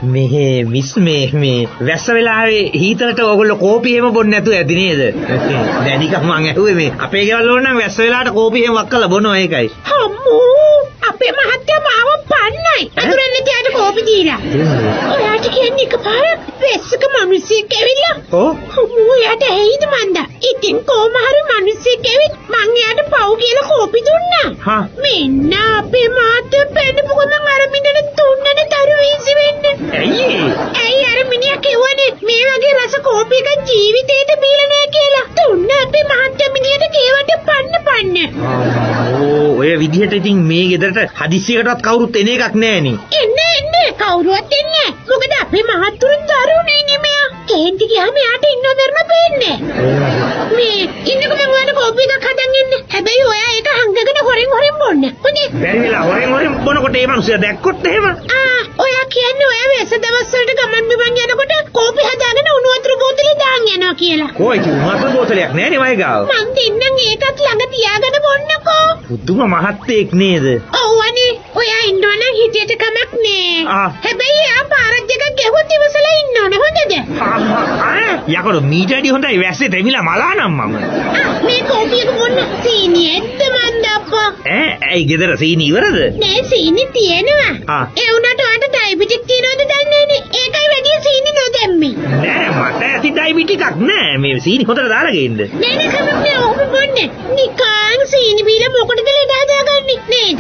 මේ වැස්ස වෙලාවේ හීතරට ඕගොල්ලෝ කෝපි එහෙම බොන්නේ නැතුව ඇති නේද? දැනිකක් මං ඇහුවේ මේ අපේ ගෙවල් වල නම් වැස්ස වෙලාවට කෝපි එහෙම වක්කලා බොනවා ඒකයි. අම්මෝ අපේ මහත්තයා මාව පන්නයි. අතුරෙන් තියාට කෝපි දීලා. ඔයාට කියන්නේ එකපාරක් වැස්සක මිනිස්සෙක් ඇවිල්ලා. අම්මෝ යාට ඇයිද මන්දා? ඉතින් කොහොම හරි මිනිස්සෙක් ඇවිත් මං යාට පව් කියලා කෝපි දුන්නා. මෙන්න අපේ මහත්තයා පෙන්නපු ගමන් අර මිනිහට තුන්නට දරු වීසි වෙන්න. ඇයි අර මිනිහා කිව්වනේ මේ වගේ රස කෝපි එකක් ජීවිතේට බීලා නැහැ කියලා. තුන්න අපේ මහත්තයා මිනිහට කේවට පන්න. ඔය විදිහට ඉතින් මේ ගෙදරට හදිස්සියකටවත් කවුරුත් එන එකක් නෑනේ. එන්නේ කවුරුවත් එන්නේ. මොකද අපේ මහත්තුරුන් දරුණුයි නේ මෙයා. කේන්ති ගියාම යාට ඉන්නව බැරම පේන්නේ. මේ ඉන්නකම මොන කෝපි එකක් හදන් ඉන්නේ. හැබැයි ඔයා ඒක හංගගෙන හොරෙන් බොන්න. හොඳේ. බැරි වෙලා හොරෙන් බොනකොට ඒ මිනිස්සයා දැක්කොත් එහෙම. ඔයා කියන්නේ ඔයා වැස්ස දවස් වලට ගමන් බිමන් යනකොට කෝපි හදාගෙන උණු වතුර බෝතලේ දාන් යනවා කියලා. කොයි කිව්ව වතුර බෝතලයක් නෑනේ මයි ගාව. මං දෙන්නම් ඒකත් ළඟ තියාගෙන බොන්නකෝ. පුදුම මහත්තයෙක් නේද? ඔව් අනේ. ඔයා ඉන්නවනම් හිතේට කමක් නෑ. හැබැයි එයා පාරක් දෙකක් ගැහුවත් ඉවසලා ඉන්න ඕන හොඳද? යකඩ මීටරඩි හොඳයි වැස්සේ තෙමිලා මලානම් මම. මේ කෝපි එක බොන්න සීනි ඇත්ත මන්ද අප්පා. ඇයි ගෙදර සීනි ඉවරද? නෑ සීනි තියෙනවා. ඒ උනාට ඔයාට ඩයබටික් තියනවද දන්නේ නෑනේ. ඒකයි වැඩි සීනි නොදැම්මේ. නෑ මට ඇති ඩයබටික් එකක් නෑ. මේ සීනි හොඳට දාලා ගේන්න. නෑ කමක් නෑ ඔහොම බොන්න. නිකන් සීනි බීලා මොකටද ලෙඩ හදාගන්නේ නේද?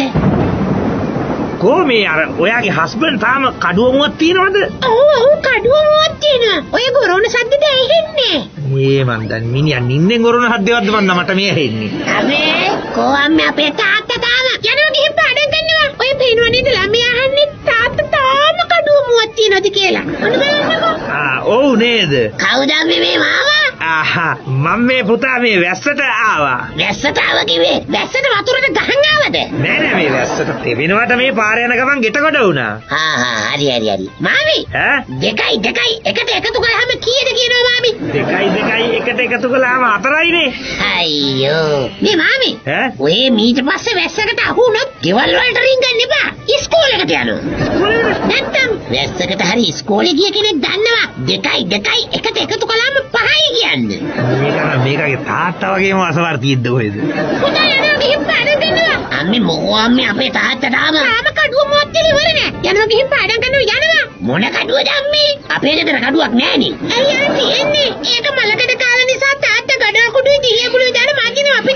කොහොමේ අර ඔයාගේ හස්බන්ඩ් තාම කඩුව මුවක් තියනවද? ඔව් කඩුව මුවක් තියෙනවා. ඔය ගොරෝන සද්දද ඇහෙන්නේ? මන් දැන් මිනිහා නින්නෙන් ගොරෝන සද්දේවත්ද මට මේ ඇහෙන්නේ. අනේ කොහොම අපේ තාත්තා තාම යනවා ගිහින් පාඩම් කරනවා. ඔය පේනවා නේද ළමයා අහන්නේ තාත්තා තාම කඩුව මුවක් තියනවද කියලා. ඔන්න බලන්නකෝ. ඔව් නේද? කවුද මේ මාවා? මම මේ පුතා මේ වැස්සට ආවා. වැස්සට ආව කිව්වේ වැස්සට වතුරට ගහන් ආවද? නෑ මේ වැස්සට තෙවෙනවට මේ පාර යන ගමන් ගෙට කොට වුණා. හරි. මාමි. දෙකයි එකට එකතු කරාම කීයද කියනවා මාමි? දෙකයි එකට එකතු කළාම 4යිනේ. අයියෝ. මේ මාමි. ඔය මීට පස්සේ වැස්සකට අහු වුණොත් ගෙවල් වලට රින්ගන්න එපා. ඉස්කෝලේකට යනවා. නැත්තම් වැස්සකට හරි ඉස්කෝලේ ගිය කෙනෙක් දන්නවා. දෙකයි එකට එකතු කළාම 5යි කියන්නේ. මේකගේ තාත්තා වගේම අසවර්තියෙද්ද කොහෙද? පුතා යනවා ගිහින් පාඩම් කරනවා. අම්මේ මොකෝ අම්මේ අපේ තාත්තා තාම කඩුව මොකද ඉවර නෑ. යනවා ගිහින් පාඩම් කරනවා. මොන කඩුවද අම්මේ? අපේ ගෙදර කඩුවක් නෑනේ. අයියා තියෙන්නේ. ඒක මලකඩ කාලා නිසා තාත්තා ගඩොල් කුඩුයි දිහිය කුඩුයි දාලා මදිනවා පිටිපස්සේ.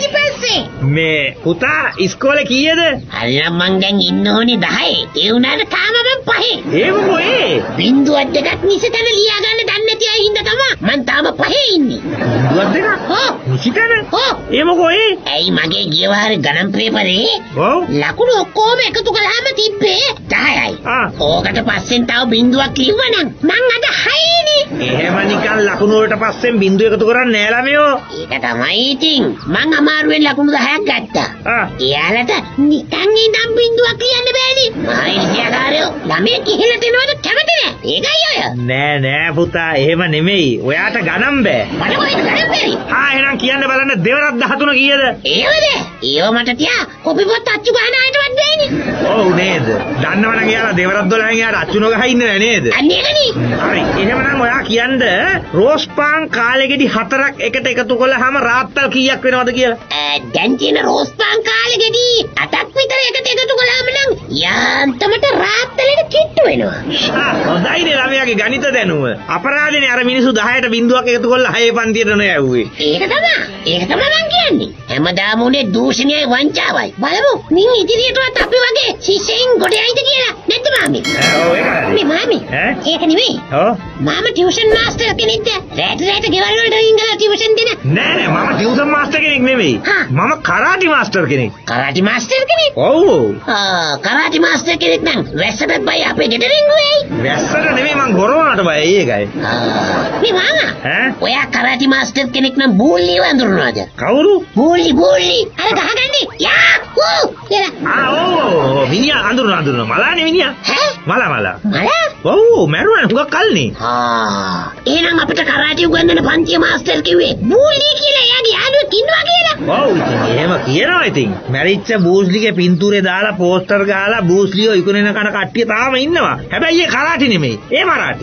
කිව්වේ? මේ පුතා ඉස්කෝලේ කීයද? අල්ලා මං දැන් ඉන්න ඕනේ 10. ඒ උනාට තාම මම 5. ඒව මොයේ? බින්දුවක් දෙකක් නිසතන ලියා ගන්න දන්නේ නැති අය හින්දා තමයි මං තාම 5 ඉන්නේ. බින්දුවක් දෙකක්? ඔව්. නිසිතන? ඔව්. ඒ මොකෝයේ? ඇයි මගේ ගිය වාරේ ගණන් පේපරේ ඔව්. ලකුණු ඔක්කොම එකතු කළාම තිබ්බේ 10යි. ඕකට පස්සෙන් තව බින්දුවක් ලිව්වනම් මං අද 6යිනේ. එහෙම නිකන් ලකුණු වලට පස්සෙන් බින්දුව එකතු කරන්නේ නෑ ළමයෝ. ඒක තමයි ඉතින්. මං අමාරුවෙන් ලකුණු 10ක් ගත්තා. එයාලට නිකන් ඉඳන් බින්දුවක් ලියන්න බෑනේ. මායිසියාකාරයෝ ළමයි කිහිල්ලට එනවද කැමති නෑ. ඒකයි ඔය. නෑ පුතා එහෙම නෙමෙයි. ඔයාට ගණන් බෑ. මට කොහෙද ගණන් බැරි? එහෙනම් කියන්න බලන්න දෙවරක් 13 කීයද? ඒවද? ඒව මට තියා කොපි පොත් අච්චු ගන්න ආයතවත් බෑනේ. ඔව් නේද? දන්නවනම් එයාලා දෙවරක් 12න් එයාට අච්චු නොගහ ඉන්නේ නෑ නේද? අන්න ඒකනේ. හරි. එහෙමනම් ඔයා කියන්න රෝස් පාන් කාලෙකෙදි 4ක් එකට එකතු කළාම රාත්තල් කීයක් වෙනවද කියලා? දැන් තියෙන රෝස් පාන් කාලෙකෙදි 8ක් විතර එකට එකතු කළාම නම් යාන්තමට රාත්තලෙට කිට්ටු වෙනවා. හොඳයිනේ ළමයාගේ ගණිත දැනුම. අපරාධනේ අර මිනිස්සු 10ට බින්දුවක් එකතු කරලා 6 පන්තියට නොයවුවේ. ඒක තමයි මං කියන්නේ. හැමදාම උනේ දූෂණයයි වංචාවයි. බලමු මින් ඉදිරියටවත් අපි වගේ ශිෂ්‍යයින් ගොඩ යයිද කියලා. නැද්ද මාමි? ඔව් ඒකයි. මේ මාමි. ඒක නෙමෙයි. ඔව්. මාම ටියුෂන් මාස්ටර් කෙනෙක්ද? රැට ගෙවල් වලට ඉංග්‍රීසි ටියුෂන් දෙන. නෑ මම ටියුෂන් මාස්ටර් කෙනෙක් නෙමෙයි. මම කරාටි මාස්ටර් කෙනෙක්. කරාටි මාස්ටර් කෙනෙක්? ඔව්. කරාටි මාස්ටර් කෙනෙක් නම් වැස්සට බයි අපේ ගෙදරින් වෙයි. වැස්සට නෙමෙයි මං ගොරවනට බයයි ඒකයි. මේ මාමා. ඔයා කරාටි මාස්ටර් කෙනෙක් නම් බූල්ලි වඳුරනවාද? කවුරු? බූල්ලි. අර ගහගන්නේ. යා! ඔව් මිනිහා අඳුරන මලානේ මිනිහා. මලා. ඔව් මරුවා හුඟක් කල්නේ. එහෙනම් අපිට කරාටි උගන්වන පන්තිය මාස්ටර් කිව්වේ බූල්ලි කියලා එයාගේ යාළුවෙක් ඉන්නවා කියලා. ඔව් ඉතින් එහෙම කියනවා ඉතින්. මැරිච්ච බූස්ලිගේ පින්තූරේ දාලා පෝස්ටර් ගහලා බූස්ලියෝ ඉක්ුණෙන කන කට්ටිය තාම ඉන්නවා. හැබැයි ඒ කරාටි නෙමෙයි. ඒ මරාටි.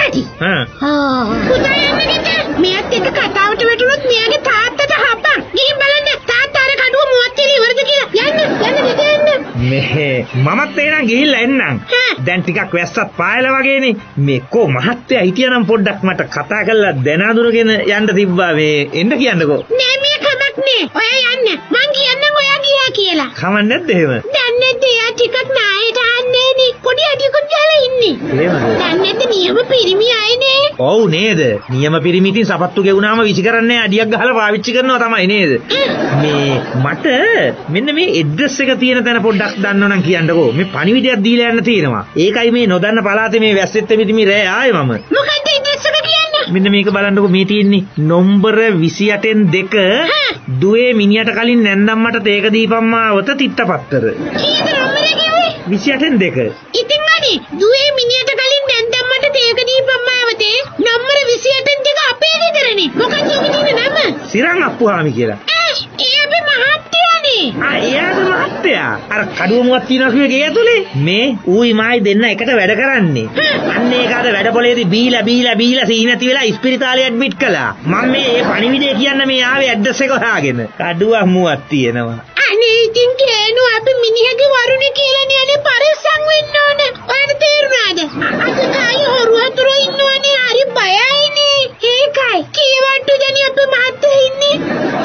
පුතා යන්නද? මෙයාත් එක්ක කතාවට වැටුනොත් මෙයාගේ තාත්තට හප්පන්. ගිහින් බලන්න තාත්තා අර කඩුව මුවත් තියලා ඉවරද කියලා. යන්න. මමත් එහෙනම් ගිහිල්ලා එන්නම්. දැන් ටිකක් වැස්සත් පායලා වගේනේ. මේ කො මහත්තයා හිටියනම් පොඩ්ඩක් මට කතා කරලා දැන අඳුරගෙන යන්න තිබ්බා. මේ එන්න කියන්නකෝ. නෑ මේ කමක් නෑ. ඔයා යන්න. මං කියන්නම් ඔයා ගියා කියලා. කමක් නැද්ද එහෙම? දැන් නැද්ද එයා ටිකක් නායට ආන්නේ නේ. පොඩි අඩියකුත් ගහලා ඉන්නේ. එහෙමද? දැන් නැද්ද නියම පිරිමි අයනේ. ඔව් නේද? නියම පිරිමි ඉතින් සපත්තු ගෙවුනාම විසි කරන්නේ අඩියක් ගහලා පාවිච්චි කරනවා තමයි නේද? මේ මට මෙන්න මේ ඇඩ්‍රස් එක තියෙන තැන පොඩ්ඩක් දන්නවනම් කියන්නකෝ. මේ පණිවිඩයක් දීලා යන්න තියෙනවා. ඒකයි මේ නොදන්න පළාතේ මේ වැස්සෙත් මෙතිමි රෑ ආයේ මම. මොකද ඇඩ්‍රස් එක කියන්න? මෙන්න මේක බලන්නකෝ මේ තියෙන්නේ නම්බර 28න් 2 දුවේ මිනිහට කලින් නැන්දම්මට තේක දීපම්මාවත තිත්තපත්තර. කීයද නම්බර කිව්වේ? 28න් 2. ඉතින් අනේ දුවේ මිනිහට කලින් නැන්දම්මට තේක දීපම්මාවතේ නම්බර 28න් 2 අපේ ගෙදරනේ. මොකක්ද ඔබේ නම? සිරං අප්පුහාමි කියලා. ඒ අපේ මහත්තයානේ. එයාද මහත්තයා? අර කඩුව මුවක් තියනවා කිව්වේ ගේ ඇතුලේ. මේ ඌයි මායි දෙන්න එකට වැඩ කරන්නේ. අන්න ඒකට වැඩපොලේදී බීලා සීන නැති වෙලා ඉස්පිරිතාලේ ඇඩ්මිට් කළා. මම මේ පණිවිඩය කියන්න මේ ආවේ ඇඩ්‍රස් එක හොයාගෙන. කඩුවක් මුවක් තියෙනවා. අනේ ඉතින් කේනු අපි මිනිහගේ වරුනේ කියලානේ අනේ පරිස්සම් වෙන්න ඕන. ඔයාලට තේරුණාද? අද කායි හොරු හතුරු ඉන්නවනේ හරි බයයිනේ. ඒකයි කීවට්ටු දැනි අපේ මහත්තයා ඉන්නේ.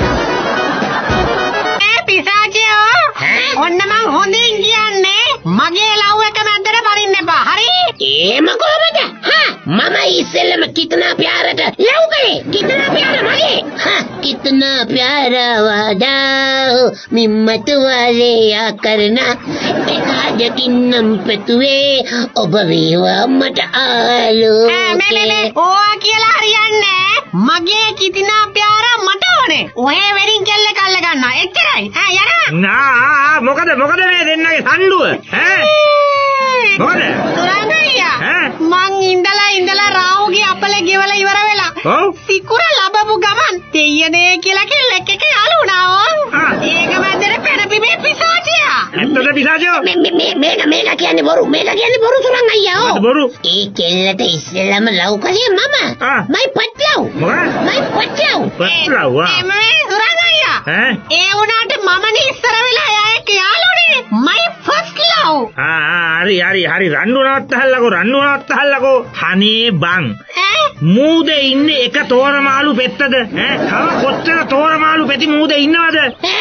පිසාචයෝ ඔන්න මං හොඳින් කියන්නේ මගේ ලව් එක මැද්දට පරින්න එපා. හරි? එහෙම කොහමද? මම ඉස්සෙල්ලම කිතනා प्यारට ලව් කළේ. කිතනා प्यार මගේ. कितना प्यारा वादा मिम्मत वाले या करना एक किन्नम पेतुवे ඔබ වේවා මට ආලෝකේ. ඕවා කියලා හරියන්නේ. මගේ කිතනා प्यार මට ඕනේ. ඔය වෙරින් කෙල්ල කල්ල ගන්නවා. එච්චරයි. යනවා. මොකද මේ දෙන්නගේ සම්ඩුව? මොකද? සුරංගයියා. මං ඉඳලා රාහුගේ අපලේ ගෙවලා ඉවර වෙලා. සිකුර ලැබපු ගමන් දෙයනේ කියලා කෙල්ලෙක් එක්ක යාළු වුණා. ඒක මැදට පෙරපිමේ පිසාචියා. ඇත්තද පිසාචෝ? මේක කියන්නේ බොරු. සුරංගයියා. බොරු. ඒ කෙල්ලට ඉස්සෙල්ලම ලව් කළේ මම. මයි පට්ලව්. මයි පට්ලව්. මේ සුරංගයියා. ඒ වුණාට මමනේ ඉස්සර වෙලා එයා එක්ක යාළුනේ. මයි ෆස්ට් ලව්. හරි රණ්ඩු නවත්තහල්ලකෝ. අනේ බං. මූදේ ඉන්නේ එක තෝරමාළු පෙත්තද? ඈ තව කොච්චර තෝරමාළු පෙති මූදේ ඉන්නවද?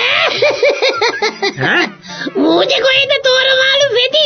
ඈ මූදේ කොහෙද තෝරමාළු පෙති?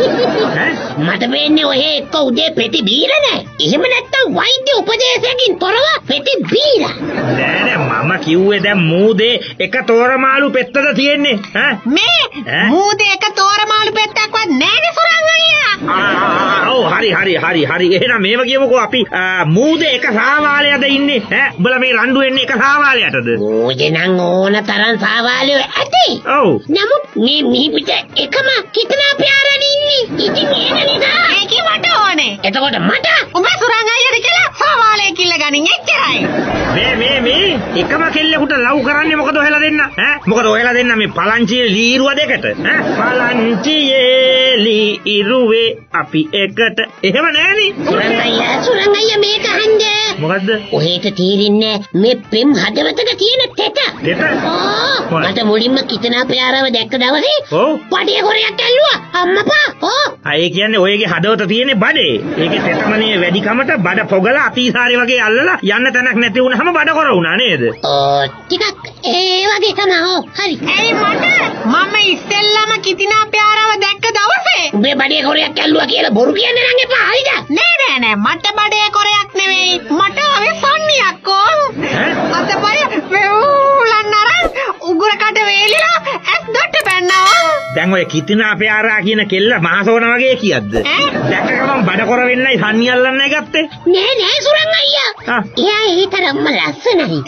මට වෙන්නේ ඔහෙ එක්ක උදේ පෙති බීලා නැහැ. එහෙම නැත්තම් වෛද්‍ය උපදේශයකින් තොරව පෙති බීලා. නෑ මම කිව්වේ දැන් මූදේ එක තෝරමාළු පෙත්තද තියෙන්නේ? ඈ මේ මූදේ එක තෝරමාළු පෙත්තක්වත් නෑනේ සුරං අයියා. ඔව් හරි එහෙනම් මේව කියමුකෝ අපි මූදේ එක සාවාලයද ඉන්නේ? ඈ උඹලා මේ රණ්ඩු වෙන්නේ එක සාවාලයටද? මූදේ නම් ඕන තරම් සාවාලියෝ ඇති. ඔව් නමුත් මේ මිහිපිට එකම කිතනා ප්‍යාරණි ඉන්නේ. ඉතින් ඒක නිසා ඒක මට ඕනේ. එතකොට මට උඹ සුරං අයියට කියලා සාවාලේ කිල්ල ගනින් එච්චරයි. මේ එකම කෙල්ලෙකුට ලව් කරන්නේ මොකද ඔයලා දෙන්න? ඈ මොකද ඔයලා දෙන්න මේ පලංචියේ ලීරුව දෙකට? ඈ පලංචියේ ලීරුවේ අපි එකට. එහෙම නෑනේ. සුරං අයියා මේක අහන්න. මොකද්ද? ඔහෙට තේරෙන්නේ මේ පෙම් හදවතක තියෙන තෙත. දෙත? මට මුලින්ම කිතනා ප්‍යාරව දැක්ක දවසේ ඔව්. පඩිය කොරයක් ඇල්ලුවා අම්මපා. ඒ කියන්නේ ඔයගේ හදවත තියෙන්නේ බඩේ. ඒකේ තෙතමනේ වැඩිකමට බඩ පොගලා අතීසාරේ වගේ අල්ලලා යන්න තැනක් නැති වුණාම බඩ කොර වුණා නේද? ටිකක් ඒ වගේ තමයි. හරි. ඇයි මට මම ඉස්සෙල්ලාම කිතිනා ප්‍යාරව දැක්ක දවසේ උඹේ බඩේ කොරයක් ඇල්ලුවා කියලා බොරු කියන්න නම් එපා. හරිද? නෑ මට බඩේ කොරයක් නෙවෙයි මට ආවේ සන්නියක්කෝ. අතපය වෙවුලන් අරන් උගුරකට වේලිලා ඇස් දොට්ට පැන්නවා. දැන් ඔය කිතිනා ප්‍යාරා කියන කෙල්ල මහසෝන වගේ කියද්ද? දැක්ක ගමන් බඩ කොර වෙන්නයි සන්නි අල්ලන්නයි ගත්තේ? නෑ සුරං අයියා. එයා ඒ තරම්ම ලස්සනයි.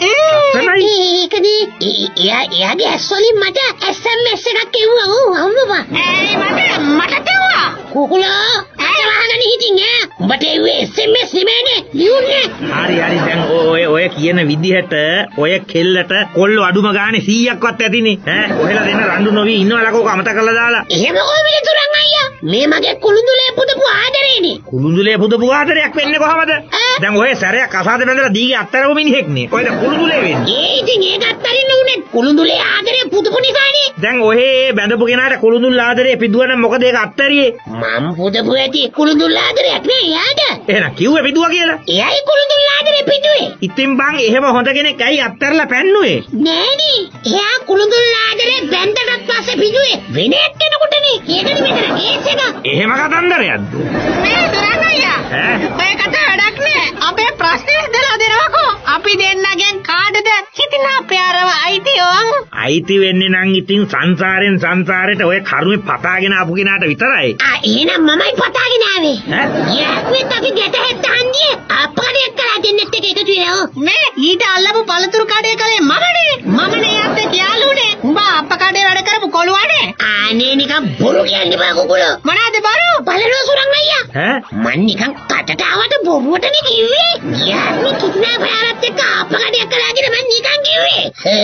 ඒකනේ එයාගේ ඇස් වලින් මට SMS එකක් එව්වා. ඔව් අම්මපා. ඇයි මට තෙව්වා. කුකුලා අතවහගෙන හිටින් ඈ. උඹට එව්වේ SMS නෙමෙයිනේ ලියුන්නේ. හරි දැන් ඔය කියන විදිහට ඔය කෙල්ලට කොල්ල අඩුම ගානේ 100ක්වත් ඇතිනේ. ඈ ඔහෙලා දෙන්න රණ්ඩු නොවි ඉන්නවලකෝ අමතක කරලා දාලා. එහෙම කොහොමද සුරං අයියා? මේ මගේ කුළුඳුලේ පුදපු ආදරේනේ. කුළුඳුලේ පුදපු ආදරයක් වෙන්නේ කොහමද? දැන් ඔය සැරයක් අසාද බැඳලා දීගේ අත්තරව මිනිහෙක්නේ. ඔයද කුළුඳුලේ වෙන්නේ. ඉතින් ඒක අත්තරින්න උනේ කුළුඳුලේ ආදරේ පුදපු නිසානේ. දැන් ඔහේ බැඳපු කෙනාට කුළුඳුල් ආදරේ පිදුවනම් මොකද ඒක අත්තරියේ? මම පුදපු ඇති කුළුඳුල් ආදරයක් නේ යාට. එහෙනම් කිව්වේ පිදුවා කියලා. එයයි කුළුඳුල් ආදරේ පිදුවේ. ඉතින් බං එහෙම හොඳ කෙනෙක් ඇයි අත්තරලා පැන්නුවේ? නෑනේ. එයා කුළුඳුල් ආදරේ බැඳගත් පස්සේ පිදුවේ වෙන එක්කෙනෙකුටනේ. ඒකනේ මෙතන කේස් එක. එහෙම කතන්දරයක්ද? මේ සුරං අයියා. ඔය කතා වැඩක් නෑ. අපේ ප්‍රශ්නේ හදලා දෙනවකෝ. අපි දෙන්නගෙන් කාටද කිතිනා ප්‍යාරව අයිතියෝ? අයිති වෙන්නේ නම් ඉතින් සංසාරෙන් සංසාරයට ඔය කරුමේ පතාගෙන ආපු කෙනාට විතරයි. එහෙනම් මමයි පතාගෙන ආවේ. යාක්වෙත් අපි ගැට හැත්තහන්දියේ අප්පකඩේ එක්කලා දෙන්නෙත් එක එකතු වෙනවා. මේ ඊට අල්ලපු පළතුරු කඩේ කලේ මමනේ යත්තේ කියාලුනේ. උඹ අප්පකඩේ වැඩ කරපු කොළුවනේ. අනේ නිකන් බොරු කියන්නේ බා කුකුලෝ. මොනවාද බරු? බලනවා සුරං අයියා. මන් නිකන් කටට ආවට බොරුවටනේ කිව්වේ. යාක්වෙත් කිතිනා ප්‍යාරත් එක්ක අප්පකඩේ එක්කලා කියලා මන් නිකන් කිව්වේ.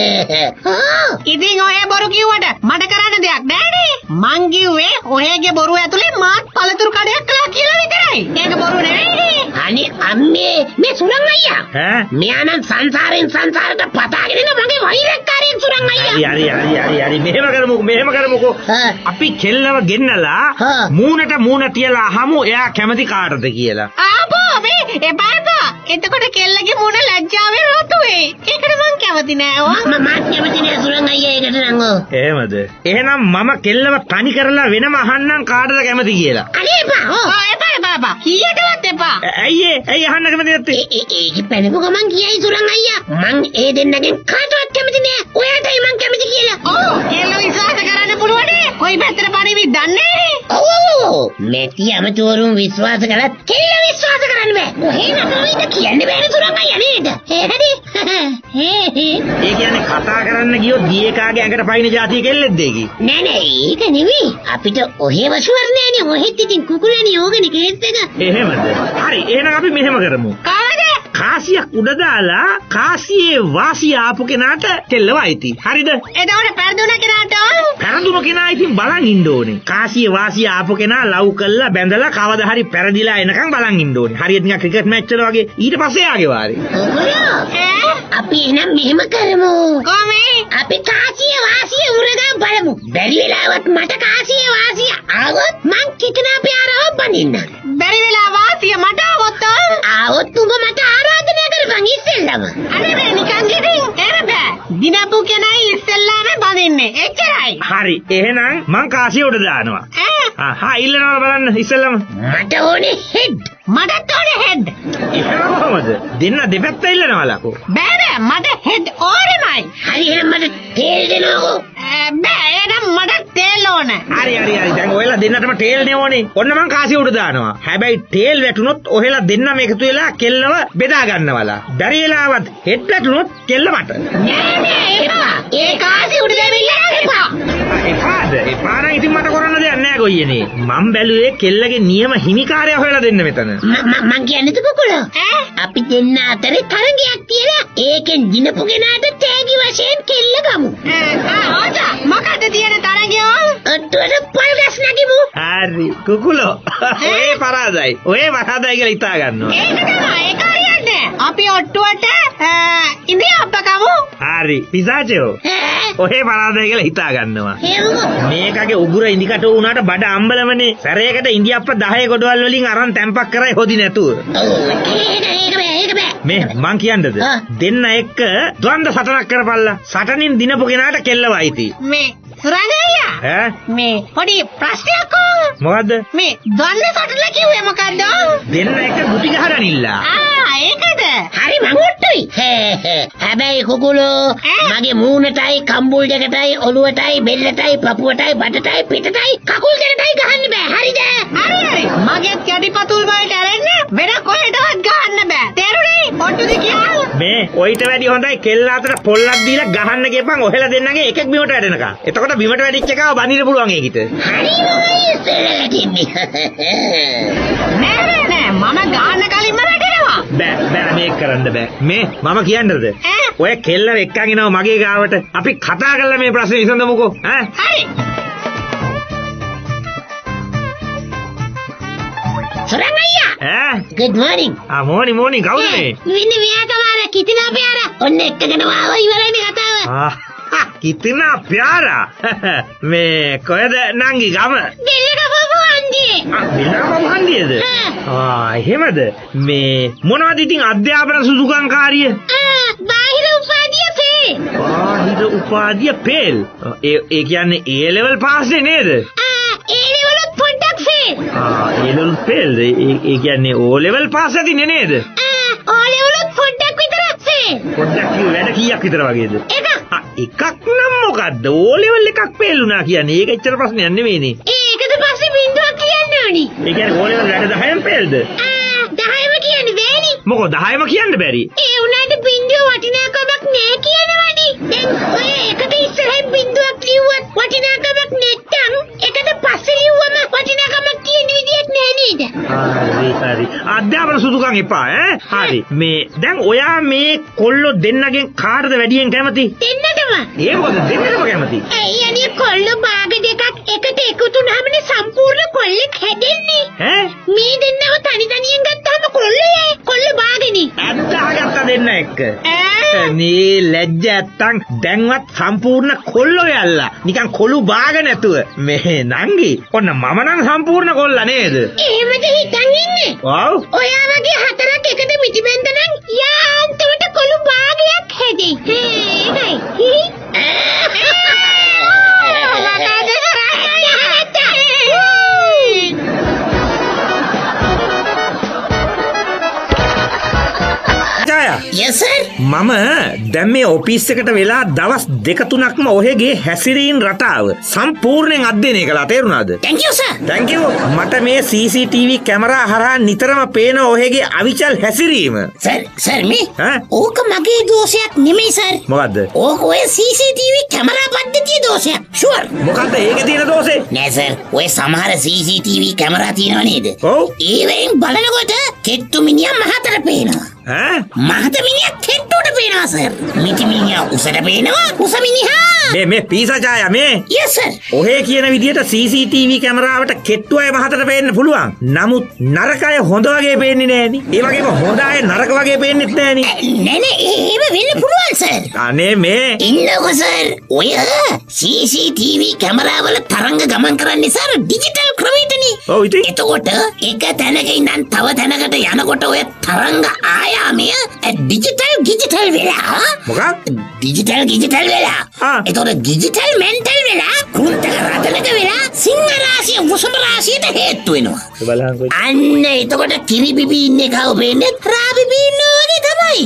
ඉතින් ඔය බොරු කිව්වට මට කරන්න දෙයක් නෑනේ. මං කිව්වේ ඔයගේ බොරුව ඇතුලේ මාත් පළතුරු කඩයක් කළා කියලා විතරයි. ඒක බොරු නෙවෙයිනේ. අනේ අම්මේ මේ සුරං අයියා. මෙයා නම් සංසාරෙන් සංසාරට පතාගෙන ඉන්න මගේ වෛරක්කාරයෙන් සුරං අයියා. හරි මෙහෙම කරමුකෝ. අපි කෙල්ලව ගෙන්නලා මූණට මූණ තියලා අහමු එයා කැමති කාටද කියලා. ආපෝ මේ එපා. එතකොට කෙල්ලගේ මූණ ලැජ්ජාවෙන් රතු වෙයි. ඒකට මං කැමති නෑ. මම කැමති නෑ සුරං අයියා ඒකට නම්. එහෙමද? එහෙනම් මම කෙල්ලව තනි කරලා වෙනම අහන්නම් කාටද කැමති කියලා. අනේ එපා. එපා. කීයටවත් එපා. ඇයි අහන්න කැමති නැත්තේ? ඒක පැනපු ගමන් කියයි සුරං අයියා. මං ඒ දෙන්නගෙන් කාටවත් කැමති නෑ. ඔයාටයි මං කැමති කියලා. කෙල්ල විශ්වාස කරන්න පුළුවනේ. කොයි පැත්තට පරිවි දන්නේ නෑනේ. මෙති අමතෝරුන් විශ්වාස කළත් කෙල්ල විශ්වාස කරන්න බෑ. කොහේ නතරයිද කියන්න බෑනේ සුරං අයියා නේද? ඒකනේ. ඒ කියන්නේ කතා කරන්න ගියොත් ගියේකාගේ ඇඟට පයින් જાතිය කෙල්ලෙක්ද ඒකේ? නෑ ඒක නෙවෙයි. අපිට ඔහෙ වශුවර් නෑනේ. ඔහෙත් ඉතින් කුකුලනේ ඕගනේ කේස් එක. එහෙමද? හරි එහෙනම් අපි මෙහෙම කරමු. කාසියක් උඩ දාලා කාසියේ වාසිය ආපු කෙනාට කෙල්ලව අයිති. හරිද? එතකොට පෙරදුන කෙනාට පෙරදුන කෙනා ඉතින් බලන් ඉන්න ඕනේ. කාසියේ වාසිය ආපු කෙනා ලව් කළා බැඳලා කවදා හරි පෙරදිලා එනකන් බලන් ඉන්න ඕනේ. හරියට නිකන් ක්‍රිකට් මැච් වල වගේ. ඊට පස්සේ ආගේ වාරේ. අපි එනම් මෙහෙම කරමු. කොහේ? අපි කාසියේ වාසිය උරගා බලමු. බැරි වෙලාවත් මට කාසියේ වාසිය ආවොත් මං කිතනා ප්‍යාරව බඳින්න. බැරි වෙලා වාසිය මට ආවොත් උඹ මට හරි. එහෙනම් මං කාසිය උඩ දානවා. හා ඉල්ලනවා බලන්න ඉස්සෙල්ලම. මට ඕනේ හෙඩ්. මටත් ඕනේ හෙඩ්. එහෙම කොහමද? දෙන්න දෙපැත්ත ඉල්ලනවලකෝ. බෑ මට හෙඩ් ඕනෙමයි. හරි එහෙනම් මට තේල් දෙනවකෝ. බෑ එහෙනම් මට තේල් ඕන. හරි. දැන් ඔයලා දෙන්නටම ටේල් නේ ඕනේ. ඔන්න මං කාසිය උඩ දානවා. හැබැයි ටේල් වැටුනොත් ඔහෙලා දෙන්නම එකතු වෙලා කෙල්ලව බෙදා ගන්නවලා. බැරි වෙලාවත් හෙඩ් වැටුනොත් කෙල්ල මට. නෑ එපා. ඒ කාසිය උඩ දෙවිලා එපා. එපාද? එපා නම් ඉතින් මට කරන්න දෙයක් නෑ ගොයියනේ. මං බැලුවේ කෙල්ලගේ නියම හිමිකාරයා හොයලා දෙන්න මෙතන. මං කියන්නේ කුකුලෝ. අපි දෙන්න අතරේ තරගයක් තියලා ඒකෙන් දිනපු කෙනාට තෑගි වශයෙන් කෙල්ල ගමු. ආජා මොකද තියෙන තරගය? ඔට්ටුවට පල් ගස් නගිමු. හරි කුකුලෝ. ඔය පරාදයි කියලා හිතා ගන්නවා. ඒක තමයි ඒක හරියන්නේ. අපි ඔට්ටුවට ඉන්දියාප්ප කමු. හරි පිසාචෝ. ඔය පරාදයි කියලා හිතා ගන්නවා. එහෙමද? මේකගේ උගුර ඉදිකට වුණාට බඩ අම්බලමනේ. සැරයකට ඉන්දියාප්ප 10 ගොඩවල් වලින් අරන් තැම්පක් කරයි හොදි නැතුව. ඔව් ඒක බෑ. මේ මං කියන්නද? දෙන්න එක්ක ද්වන්ද සටනක් කරපල්ලා. සටනින් දිනපු කෙනාට කෙල්ලව අයිති. මේ සුරංගයියා ඈ මේ පොඩි ප්‍රශ්නයක් මොකද්ද? මේ දන්න සටන කිව්වේ මොකද්ද? දෙන්න එක්ක ගුටි ගහගනින්න. ඒකද? හරි මං ඔට්ටුයි. හැබැයි කුකුලෝ මගේ මූණටයි කම්බුල් දෙකටයි ඔළුවටයි බෙල්ලටයි පපුවටයි බඩටයි පිටටයි කකුල් දෙකටයි ගහන්න බෑ. හරිද? හරි. මගේ යටිපතුල් වලට ඇරෙන්න වෙන කොහෙටවත් ගහන්න බෑ. තේරුණේ? ඔට්ටුද කියලා? මේ ඔයිට වැඩි හොඳයි කෙල්ල අතර පොල්ලක් දීලා ගහන්න ගියපන් ඔහෙලා දෙන්නගේ එකෙක් බිමට වැටෙනකම්. එතකොට බිමට වැටිච්ච එකව බඳින්න පුළුවන් ඒකිට. හරි නෑ මම ගහන්න කලින්ම වැටෙනවා. බෑ මේක කරන්න බෑ. මේ මම කියන්නද? ඔය කෙල්ලව එක්කන් එනවා මගේ ගාවට. අපි කතා කරලා මේ ප්‍රශ්නේ විසඳමුකෝ. හරි. සුරංගයියා. good morning. morning කවුද මේ? වින්න මෙයා තමයි කිතිනා ප්‍යාරා. ඔන්න එක්කගෙන ආව ඉවරයිනේ කතාව. කිතිනා ප්‍යාරා. මේ කොහෙද නංගි ගම? දෙල්ලකපුව හන්දියේ. දෙල්ලකපුව හන්දියේද? එහෙමද? මේ මොනවද ඉතින් අධ්‍යාපන සුදුකම්කාරිය? බාහිර උපාධිය ෆේල්. බාහිර උපාධිය ෆේල්. ඒ කියන්නේ A level පාස් නේද? A level පොඩ්ඩක් ෆේල්. A level fail. ඒ කියන්නේ O level පාස් ඇතිනේ නේද? O level පොඩ්ඩක් විතර ෆේල්. පොඩ්ඩක් වැඩ කීයක් විතර වගේද? එකක් නම් මොකද්ද? O level එකක් ෆේල් වුණා කියන්නේ. ඒක ඇත්තට ප්‍රශ්නයක් නෙවෙයිනේ. ඒකට පස්සේ බින්දුවක් කියන්න ඕනි. ඒ කියන්නේ O level වැඩ 10න් ෆේල්ද? 10ම කියන්න බෑනි. මොකද 10ම කියන්න බැරි? ඒ උනාට බින්දුව වටිනාකමක් නෑ කියනවනේ. දැන් ඔය එකට ඉස්සරහින් බින්දුවක් ලිව්වත් වටිනාකමක් නැත්තම් එකට පස්සේ ලිව්වම වටිනාකමක් තියෙන විදියක් නෑ නේද? හරි. අධ්‍යාපන සුදුකම් එපා හරි. මේ දැන් ඔයා මේ කොල්ලෝ දෙන්නගෙන් කාටද වැඩියෙන් කැමති? දෙන්නටම. ඒ මොකද දෙන්නටම කැමති? ඇයි අනේ කොල්ලෝ භාග දෙකක් එකට එකතු වුනහමනේ සම්පූර්ණ කොල්ලෙක් හැදෙන්නේ. මේ දෙන්නව තනි තනියෙන් ගත්තාම කොල්ල භාගනේ. අත්තාගත්ත දෙන්න එක්ක. මේ ලැජ්ජ නැත්තම් දැන්වත් සම්පූර්ණ කොල්ලෝ යල්ලා. නිකන් කොළු භාග නැතුව. මේ නංගි ඔන්න මම නම් සම්පූර්ණ කොල්ල නේද? එහෙමද හිතන් ඉන්නේ? ඔව්. ඔයා වගේ හතරක් එකට මිටිබෙන්ද නම් යාන්තමට කොළු භාගයක් හැදෙයි. ඒකයි. yes sir. මම දැන් මේ ඔෆිස් එකට වෙලා දවස් 2-3ක්ම ඔහෙගේ හැසිරීම් රටාව සම්පූර්ණයෙන් අධ්‍යයනය කළා. තේරුණාද? thank you sir. thank you. මට මේ CCTV කැමරා හරහා නිතරම පේන ඔහෙගේ අවිචල් හැසිරීම. සර් මේ ඕක මගේ දෝෂයක් නෙමෙයි සර්. මොකද්ද? ඕක ඔය CCTV කැමරා පද්ධතියේ දෝෂයක්. ෂුවර්. මොකද්ද ඒකේ තියෙන දෝෂේ? නෑ සර්. ඔය සමහර CCTV කැමරා තියෙනව නේද? ඔව්. ඒවෙන් බලනකොට කෙට්ටු මිනිහා මහතට පේනවා. මහත මිනිහා කෙට්ටුට පේනවා සර්. මිටි මිනිහා උසට පේනවා. උස මිනිහා මේ පීසා ඡායා මේ. yes sir. ඔහේ කියන විදිහට CCTV කැමරාවට කෙට්ටු අය මහතට පේන්න පුළුවන්. නමුත් නරක අය හොඳ වගේ පේන්නේ නෑනේ. ඒ වගේම හොඳ අය නරක වගේ පේන්නෙත් නෑනේ. නෑ එහෙම වෙන්න පුළුවන් සර්. අනේ මේ ඉන්නකො සර්. ඔය CCTV කැමරාවල තරංග ගමන් කරන්නේ සර් ඩිජිටල් ක්‍රමයට යනකොටනේ. ඔව් ඉතින්. එතකොට එක තැනක ඉඳන් තව තැනකට යනකොට ඔය තරංග ආයාමය ඩිජිටල් වෙලා. මොකක්? ඩිජිටල් වෙලා. එතකොට ඩිජිටල් මෙන්ටල් වෙලා කුන්තක රටලක වෙලා සිංහ රාශිය වසම රාශියට හේතු වෙනවා. බලහන්කෝ. අන්න එතකොට කිරිබිබි ඉන්නේ කව වෙන්නේ රාබිබි ඉන්නවා වගේ තමයි.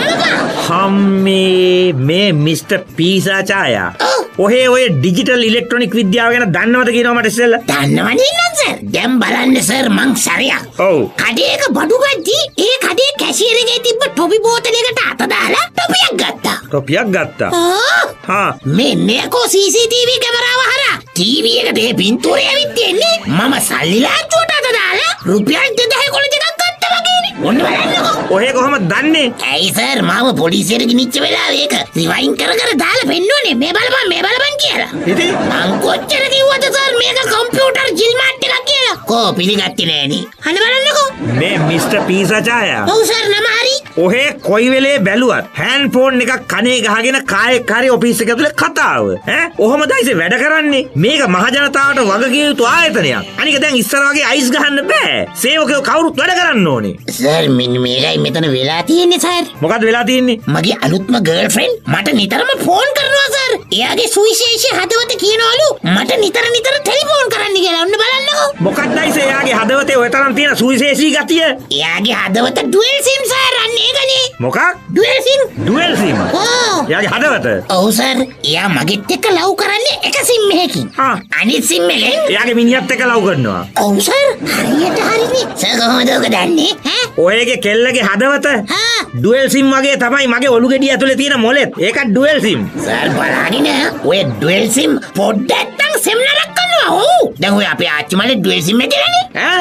හම්මේ මේ මිස්ටර් පීසා ඡායා. ඔහේ ඔය ඩිජිටල් ඉලෙක්ට්‍රොනික විද්‍යාව ගැන දන්නවද කියනවා මට ඉස්සෙල්ලා? දන්නවනේ නේද සර්? දැන් බලන්න සර් මං සරියක්. ඔව්. කඩේක බඩු ගද්දි ඒ කඩේ කැෂියර් එකේ තිබ්බ ටොපි බෝතලයකට අත දාලා ටොපියක් ගත්තා. ටොපියක් ගත්තා. හා. මේ කෝ CCTV කැමරාව හරහා ටීවී එකට ඒ පින්තූරය ඇවිත් තියෙන්නේ මම සල්ලි ලාච්චුවට අත දාලා රුපියල් 2000 කොළ ටිකක් ගත්තා වගේනේ. ඔන්න බලන්නකෝ. ඔහේ කොහොමද දන්නේ? ඇයි සර් මාව පොලිසියට ගෙනිච්ච වෙලාවේ ඒක රිවයින් කර දාලා පෙන්නුවනේ මේ බලපන් කියලා. ඉතින් මං කොච්චර කිව්වද සර් මේක කම්පියුටර් ජිල්මාට් එකක් කියලා. කෝ පිළිගත්තේ නෑනේ. අන්න බලන්නකෝ. මේ මිස්ටර් පීසා ඡායා. ඔව් සර් නම හරි. ඔහේ කොයි වෙලේ බැලුවත් හෑන්ඩ් ෆෝන් එකක් කනේ ගහගෙන කායෙක් හරි ඔෆිස් එක ඇතුලේ කතාව. ඔහොමදයි ඉතින් වැඩ කරන්නේ. මේක මහ ජනතාවට වගකිය යුතු ආයතනයක්. අනික දැන් ඉස්සර වගේ අයිස් ගහන්න බෑ. සේවකයෝ කවුරුත් වැඩ කරන්න ඕනේ. සර් මේකයි මෙතන වෙලා තියෙන්නේ සර්. මොකද්ද වෙලා තියෙන්නේ? මගේ අලුත්ම ගර්ල්ෆ්‍රෙන්ඩ් මට නිතරම ෆෝන් කරනවා සර්. එයාගේ සුවිශේෂී හදවත කියනවලු මට නිතර ටෙලිෆෝන් කරන්න කියලා. ඔන්න බලන්නකෝ. මොකක්දයි එයාගේ හදවතේ ඔය තරම් තියෙන සුවිශේෂී ගතිය? එයාගේ හදවත ඩුවල් සිම් සර්. අන්න ඒකනේ. මොකක්? Dual sim. Dual sim. එයාගේ හදවත. ඔව් සර්. එයා මගෙත් එක්ක ලව් කරන්නේ එක සිම් එකකින්. අනිත් සිම් එකෙන් එයාගේ මිනිහත් එක්ක ලව් කරනවා. ඔව් සර්. හරියට හරිනේ. සර් කොහොමද ඔක දන්නේ? ඔයගේ කෙල්ලගේ හදවත ඩුවල් සිම් වගේ තමයි මගේ ඔලු ගෙඩිය ඇතුලේ තියෙන මොලෙත්. ඒකත් ඩුවල් සිම්. සර් බලන්න ඔය ඩුවල් සිම් පොඩ්ඩක් සිම් නරක් කරනවා. ඔව්. දැන් ඔය අපේ ආච්චි මල්ලේ ඩුවල් සිම් එකනේ.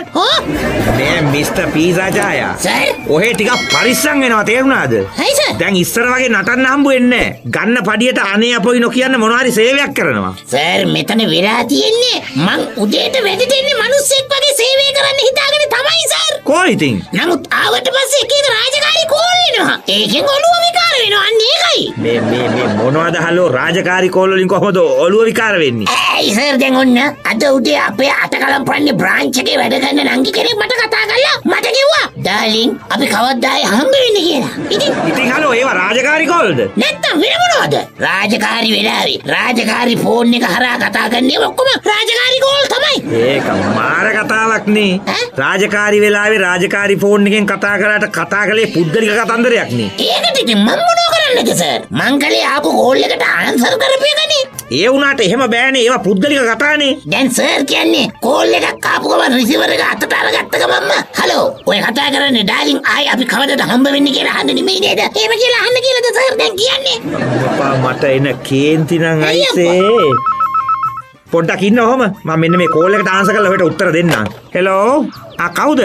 මේ මිස්ටර් පීසා ඡායා. සර්. ඔහේ ටිකක් පරිස්සම් වෙනවා තේරුණාද? Hi sir. දැන් ඉස්සර වගේ නටන්න හම්බ වෙන්නේ නැහැ. ගන්න පඩියට අනේ අපොයි නොකියන්න මොනවා හරි සේවයක් කරනවා. සර් මෙතන වෙලා තියෙන්නේ මං උදේට වැඩ දෙන්නේ මිනිස්සෙක් වගේ සේවය කරන්න හිතාගෙන තමයි සර්. කොහොම ඉතින්? නමුත් ආවට පස්සේ එකේක රාජකාරී කෝල් එනවා. ඒකෙන් ඔළුව විකාර වෙනවා. අන්න ඒකයි. මේ මොනවද හලෝ රාජකාරී කෝල් වලින් කොහොමද ඔළුව විකාර වෙන්නේ? ඇයි සර් දැන් ඔන්න අද උදේ අපේ අටකලම් පන්නේ බ්‍රාන්ච් එකේ වැඩ කරන නංගි කෙනෙක් මට කතා කරලා මට කිව්වා ඩාර්ලින් අපි කවදායි හම්බ වෙන්නේ කියලා. ඉතින් හලෝ ඒවා රාජකාරී කෝල්ද? නැත්තම් වෙන මොනවද? රාජකාරී වෙලාවේ රාජකාරී ෆෝන් එක හරහා කතා කරන්නේ ඔක්කොම රාජකාරී කෝල් තමයි. ඒක මාර කතාවක් නේ. රාජකාරී වෙලාවේ රාජකාරී ෆෝන් එකෙන් කතා කරාට කතා කළේ පුද්ගලික කතන්දරයක් නේ. ඒකට ඉතින් මම මොනව කරන්නද සර්? මං කලේ ආපු කෝල් එකට ආන්සර් කරපු එකනේ. ඒ වුණාට එහෙම බෑනේ. ඒවා පුද්ගලික කතානේ. දැන් සර් කියන්නේ කෝල් එකක් ආපු ගමන් රිසීවර් එක අතට අරගත්ත ගමන්ම හලෝ ඔය කතා කරන්නේ ඩාර්ලින් ආයි අපි කවදද හම්බ වෙන්නේ කියලා අහන්න නෙමෙයි නේද? එහෙම කියලා අහන්න කියලාද සර් දැන් කියන්නේ? අප්පා මට එන කේන්ති නම් අයිසේ. පොඩ්ඩක් ඉන්න ඔහම. මම මෙන්න මේ කෝල් එකට ආන්සර් කරලා ඔයාලට උත්තර දෙන්නම්. හෙලෝ. කවුද?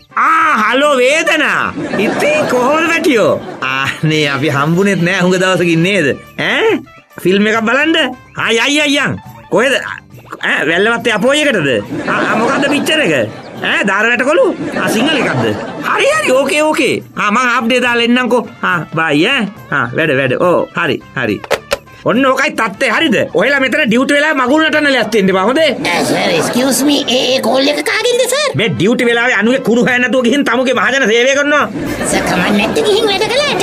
හලෝ වේදනා. ඉතින් කොහොමද වැටියෝ? නේ අපි හම්බුනේත් නෑ හුඟ දවසකින් නේද? ෆිල්ම් එකක් බලන්න. අයියන්. කොහෙද? වැල්ලවත්තේ අපෝයි එකටද? මොකද්ද පික්චර් එක? දාර වැටකොළු? සිංහල එකක්ද? හරි ඕකේ. මං අප්ඩේට් දාලා එන්නම්කෝ. බයි වැඩ. හරි. ඔන්න ඕකයි තත්ත්වය හරිද? ඔයලා මෙතන ඩියුටි වෙලාවේ මගුල් නටන්න ලෑස්ති වෙන්න බා හොඳේ? සර් එක්ස්කියුස් මී ඒ කෝල් එක කාගෙන්ද සර්? මේ ඩියුටි වෙලාවේ අනුගේ කුණු හැය නැතුව ගිහින් තමුගේ මහජන සේවය කරනවා. සර් කමන්නේ නැත්te ගිහින් වැඩ කළාට.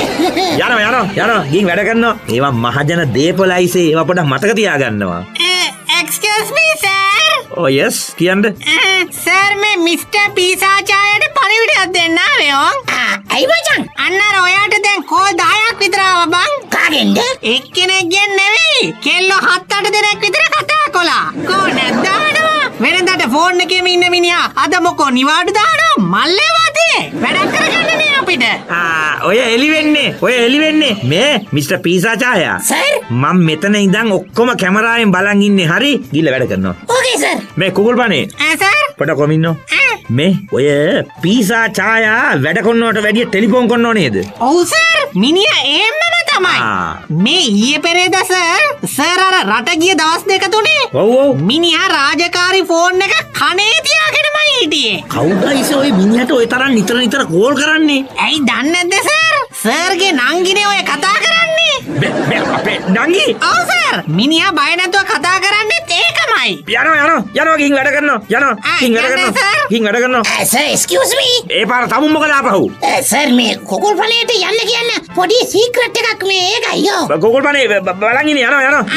යනවා ගිහින් වැඩ කරනවා. ඒවා මහජන දීපලයිසේ ඒවා පොඩ්ඩක් මතක තියාගන්නවා. එක්ස්කියුස් මී සර්. ඔව් යස් කියන්න. සර් මේ මිස්ටර් පීසා ඡායාට පණිවිඩයක් දෙන්න ආවෝ. ඇයි මචං? අන්න අර ඔයාට දැන් කෝල් 10ක් විතර ආවා බං. කාගෙන්ද? එක්කෙනෙක්ගෙන් නෙවෙයි. කෙල්ලෝ 7-8 දෙනෙක් විතර කතා කළා. කොහොමද දානවා? වෙනදාට ෆෝන් එකේම ඉන්න මිනිහා අද මොකෝ නිවාඩු දානවා මල්ලේ වාතේ. වැඩක් කරගන්න නේ අපිට. ඔය එලි වෙන්නේ. මේ මිස්ටර් පීසා ඡායා. සර්. මම මෙතන ඉඳන් ඔක්කොම කැමරාවෙන් බලන් ඉන්නේ. හරි? ගිහලා වැඩ කරනවා. Okay sir. මේ කුකුල් පනේ. සර්. පොඩක් කොහම ඉන්නෝ? මේ ඔය පීසා ඡායා වැඩ කරනවට වැඩිය ටෙලිෆෝන් කරනව නේද? ඔව් සර්. මිනිහා එහෙමම තමයි. මේ ඊයේ පෙරේදා සර් අර රට ගිය දවස් දෙක තුනේ. ඔව්. මිනිහා රාජකාරී ෆෝන් එක කනේ තියාගෙනමයි හිටියේ. කවුදයිස ඔය මිනිහට ඔය තරම් නිතර කෝල් කරන්නේ? ඇයි දන්නේ නැද්ද සර්? සර්ගේ නංගිනේ ඔය කතා කරන්නේ. මේ අපේ නංගි ඔව් සර්. මිනිහා බය නැතුව කතා කරන්නේත් ඒකමයි. යනවා ගිහින් වැඩ කරනවා. ගිහින් වැඩ කරනවා. සර් එක්ස්කියුස් මී. ඒ පාර තමුන් මොකද ආපහු? සර් මේ කුකුල් පණේට යන්න කියන්න පොඩි සීක්‍රට් එකක් මේ ඒකයි යෝ. කුකුල් පණේ බලන් ඉන්නේ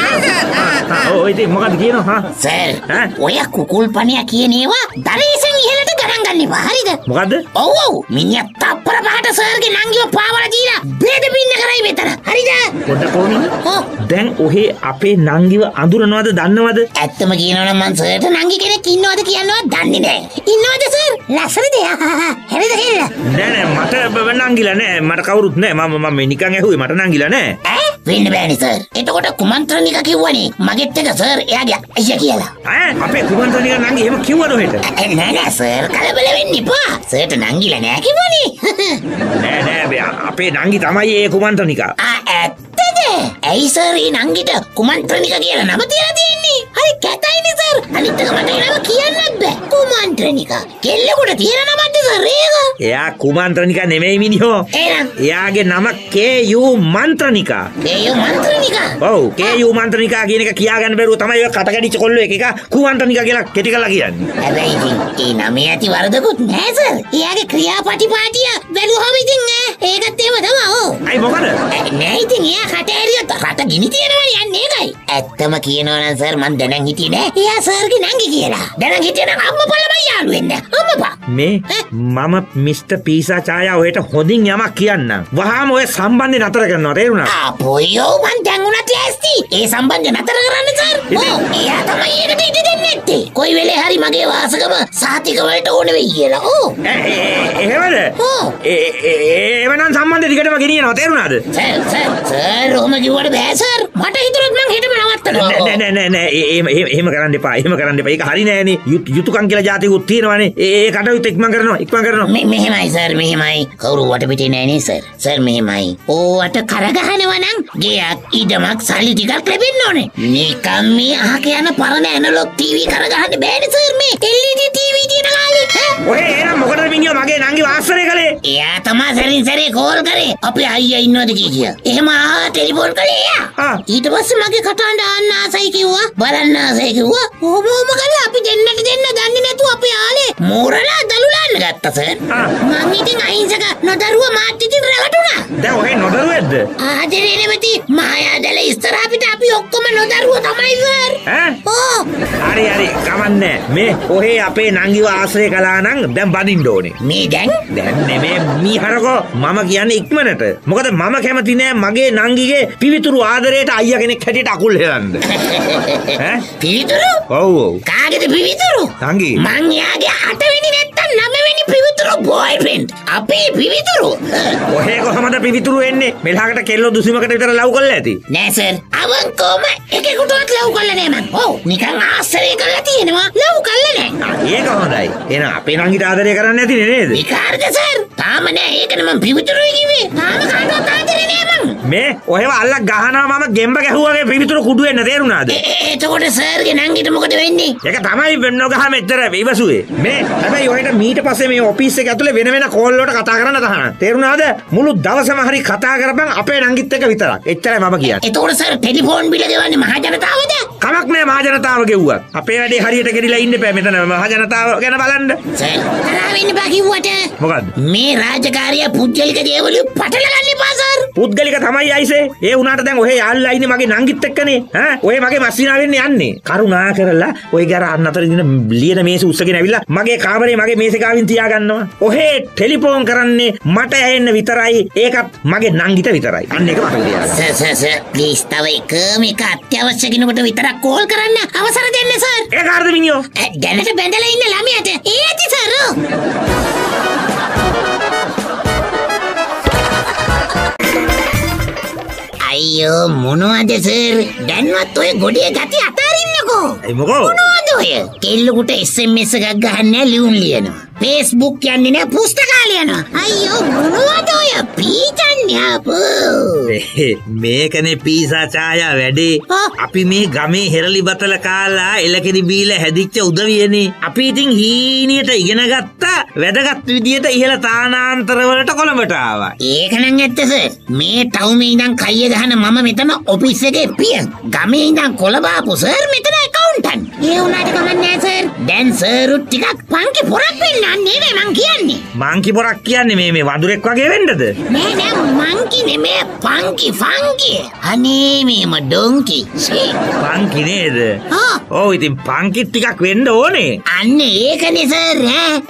යනවා. ඔය ඉතින් මොකද කියනවා? සර් ඔය කුකුල් පණියා කියන ඒවා දරේසෙන් ඉහළට ගණන් ගන්න එපා. හරිද? මොකද්ද? ඔව් මිනිහා තප්පර පහට සර්ගේ නංගිව පාවලා දීලා බේද පින්න කරයි මෙතන. හරිද? පොඩ්ඩක් කොහොමද? දැන් ඔහේ අපේ නංගිව අඳුරනවද දන්නවද? ඇත්තම කියනවනම් මං සර්ට නංගි කෙනෙක් ඉන්නවද කියනවත් දන්නේ නැහැ. ඉන්නවද සර්? ලස්සනද? හරිද කියලා? නෑ මට නංගිලා නෑ. මට කවුරුත් නෑ. මම නිකන් ඇහුවේ මට නංගිලා නෑ. වෙන්න බෑනේ සර්. එතකොට කුමන්ත්‍රණික කිව්වනේ මගෙත් එක සර් එයාගේ අයියා කියලා. අපේ කුමන්ත්‍රණික නංගි එහෙම කිව්වද ඔහෙට? නෑ සර් කලබල වෙන්න එපා. සර්ට නංගිලා නෑ කිව්වනේ. නෑ අපේ නංගි තමයි ඒ කුමන්ත්‍රණික. ඇත්තද? ඇයි සර් ඒ නංගිට කුමන්ත්‍රණික කියලා නම තියලා තියෙන්නේ? හරි කැතයිනේ සර්. අනිත් එක මට ඒ නම කියන්නත් බෑ. කුමන්ත්‍රණික. කෙල්ලෙකුට තියෙන නමක්ද සර් ඒක? එයා කුමන්ත්‍රණික නෙමෙයි මිනිහෝ. එහෙනම් එයාගේ නම KU මන්ත්‍රණිකා. KU මන්ත්‍රණිකා. ඔව් KU මන්ත්‍රණිකා කියන එක කියාගන්න බැරුව තමයි ඔය කටකැඩිච්ච කොල්ලෝ එක කුමන්ත්‍රණිකා කියලා කෙටි කරලා කියන්නේ. හැබැයි ඉතින් ඒ නමේ ඇති වරදකුත් නෑ සර්. එයාගේ ක්‍රියාපටිපාටිය බැලුවම ඉතින් ඒකත් එහෙම තමයි. ඔව්. අයි මොකද? නෑ ඉතින් එයා කට ඇරියොත් රට ගිනි තියනවනේ යන්නේ ඒකයි. ඇත්තම කියනවා නම් සර් මං දැනන් හිටියේ නෑ. එයා සර්ගේ නංගි කියලා. දැනන් හිටියේ නම් අම්මා පළමයි යාළු වෙන්නේ. අම්මපා. මේ මම මිස්ටර් පීසා ඡායා ඔයට හොඳින් යමක් කියන්නම්. වහාම ඔය සම්බන්ධය නතර කරනවා තේරුණා? අපෝයෝ මං දැන් උනත් ඇස්ති. ඒ සම්බන්ධය නතර කරන්න සර්. ඔව් එයා තමයි ඒකට ඉඩ දෙන්නේ නැත්තේ. කොයි වෙලේ හරි මගේ වාසකම සාතික වලට ඕන වෙයි කියලා. ඔව්. එහෙමද? ඔව්. එවනම් සම්බන්ධය දිගටම ගෙනියනවා තේරුණාද? සර් ඔහොම කිව්වට බෑ සර්. මට හිතුණොත් මං හෙටම නවත්තනවා. නෑ එහෙම කරන්න එපා. ඒක හරි නෑනේ. යුතුයකම් කියලා જાතිකුත් තියෙනවානේ. ඒ කටයුත්ත ඉක්මන් කරනවා. මෙහෙමයි සර් මෙහෙමයි. කවුරු වටපිටේ නෑනේ සර්. සර් මෙහෙමයි. ඕවට කරගහනවා නම් ගෙයක් ඉඩමක් සල්ලි ටිකක් ලැබෙන්න ඕනේ. නිකම් මේ අහක යන පරණ ඇනලොග් ටීවී කරගහන්න බෑනේ සර් මේ. LED ටීවී තියෙන කාලේ. ඔය එහෙනම් මොකටද මිනිහා මගේ නංගිව ආශ්‍රය කළේ? එයා තමයි සරින් සරේ කෝල් කරේ. අපේ අයියා ඉන්නවද කිය. එහෙම ටෙලිෆෝන් කළේ එයා. ඊට පස්සේ මගේ කටහඬ අහන්න ආසයි කිව්වා. බලන්න ආසයි කිව්වා. ඔහොම කළා අපි දෙන්නට දෙන්න දන්නේ නැතුව අපේ ආලේ මෝරලා දලුලාන්න ගත්තා සර්. මං ඉතින් අහිංසක නොදරුව මාත් ඉතින් රැවටුණා. දැන් ඔහෙ නොදරුවෙක්ද? ආදරේ නෙමෙති මායාදල ඉස්සරහ අපිට අපි ඔක්කොම නොදරුව තමයි සර්. හරි කමන්නේ. මේ ඔහෙ අපේ නංගිව ආශ්‍රය කළා නම් දැන් බදින්න ඕනේ. මේ දැන් නෙමෙයි මීහරකෝ මම කියන්නේ ඉක්මනට. මොකද මම කැමති නෑ මගේ නංගිගේ පිවිතුරු ආදරයට අයියා කෙනෙක් හැටියට අකුල් හෙලන්න. පිවිතුරු? ඔව්. කාගේද පිවිතුරු? නංගි. මං යාගේ 8 වෙනි නැත්තම් 9 වෙනි පිවිතුරු බොයිෆ්‍රෙන්ඩ්. අපේ පිවිතුරු. ඔහේ කොහමද පිවිතුරු එන්නේ? මෙලහකට කෙල්ලෝ දුසිමකට විතර ලව් කරලා ඇති. නෑ සර්. අවංකවම එකෙකුටවත් ලව් කරලා නෑ මං. ඔව්. නිකන් ආශ්‍රය කරලා තියෙනවා. ලව් කරලා නෑ. ඒක හොඳයි. එහෙනම් අපේ නංගිට ආදරය කරන්න නැතිනේ නේද? විකාරද සර්? තාම නෑ. ඒකනේ මං පිවිතුරුයි කිව්වේ. තාම කාටවත් ආදරේ නෑ මං. මේ ඔහෙව අල්ලක් ගහනවා මම ගෙම්බ ගැහුවාගේ පිවිතුරු කුඩු වෙන්න තේරුණාද? එතකොට සර්ගේ නංගිට මොකද වෙන්නේ? ඒක තමයි නොගහ මෙච්චර ඉවසුවේ. මේ හැබැයි ඔහෙට මීට පස්සේ මේ ඔෆිස් එක ඇතුලේ වෙන කෝල් වලට කතා කරන්න තහනම්. තේරුණාද? මුළු දවසම හරි කතා කරපන් අපේ නංගිත් එක්ක විතරක්. එච්චරයි මම කියන්නේ. එතකොට සර් ටෙලිෆෝන් බිල ගෙවන්නේ මහ ජනතාවද? කමක් නෑ මහ ජනතාව ගෙව්වත්. අපේ වැඩේ හරියට ගෙනිලා ඉන්න බෑ මෙතන මහ ජනතාව ගැන බලන්න. සර් තරහ වෙන්න බෑ කිව්වට. මොකද්ද? මේ රාජකාරිය පුද්ගලික දේවලු පටල ගන්න එපා සර්. පුද්ගලික තමයි අයිසේ. ඒ උනාට දැන් ඔහේ යාළුවා ඉන්නේ මගේ නංගිත් එක්කනේ. ඔය මගේ මස්සිනා වෙන්නේ යන්නේ. කරුණා කරලා ඔය ගර අන්නතර ඉන්න ලියන මේස උස්සගෙන ඇවිල්ලා මගේ කාමරේ මගේ මේසේ ගාවින් තියා ගන්නවා. ඔහේ ටෙලිෆෝන් කරන්නේ මට ඇහෙන්න විතරයි. ඒකත් මගේ නංගිට විතරයි. අන්න ඒක මට තියාගන්න. සර් ප්ලීස් තව එක අත්‍යවශ්‍ය කෙනෙකුට විතරක් කෝල් කරන්න අවසර දෙන්න සර්. ඒක හරිද මිනියෝ? දැනට බැඳලා ඉන්න ළමයාට ඒ ඇති සර්. අයියෝ මොනවද සර්? දැන්වත් ඔය ගොඩේ ගති අතාරින්නකෝ. ඒ මොකෝ? මොනවද ඔය? කෙල්ලෙකුට SMS එකක් ගහන්න ලියුම් ලියනවා. Facebook කියන්නේ නෑ පුස්තකාලය යනවා. අයියෝ මොනවද ඔය පීචන්නේ අපෝ. මේකනේ පීසා ඡායා වැඩේ. අපි මේ ගමේ හෙරලි බතල කාලා එලකිරි බීලා හැදිච්ච උදවියනේ. අපි ඉතින් හීනියට ඉගෙන ගත්තා වැදගත් විදියට ඉහළ තානාන්තර වලට කොළඹට ආවා. ඒක නම් ඇත්ත සර්. මේ ටවුමේ ඉඳන් කයිය ගහන මම මෙතන ඔෆිස් එකේ පියන්. ගමේ ඉඳන් කොළඹ ආපු සර් මෙතන ඇකවුන්ටන්ට්. ඒ වුණාට කමක් නෑ සර්. දැන් සර් ටිකක් පන්කි පොරක් වෙන්නන්නේ නේ මං කියන්නේ. මංකි පොරක් කියන්නේ මේ වඳුරෙක් වගේ වෙන්නද? නෑ නෑ මංකි නෙමේ පන්කි ෆන්කි. අනේ මේම ඩොන්කි. පන්කි නේද? ඔව් ඉතින් පන්කි ටිකක් වෙන්න ඕනේ. අන්න ඒකනේ සර්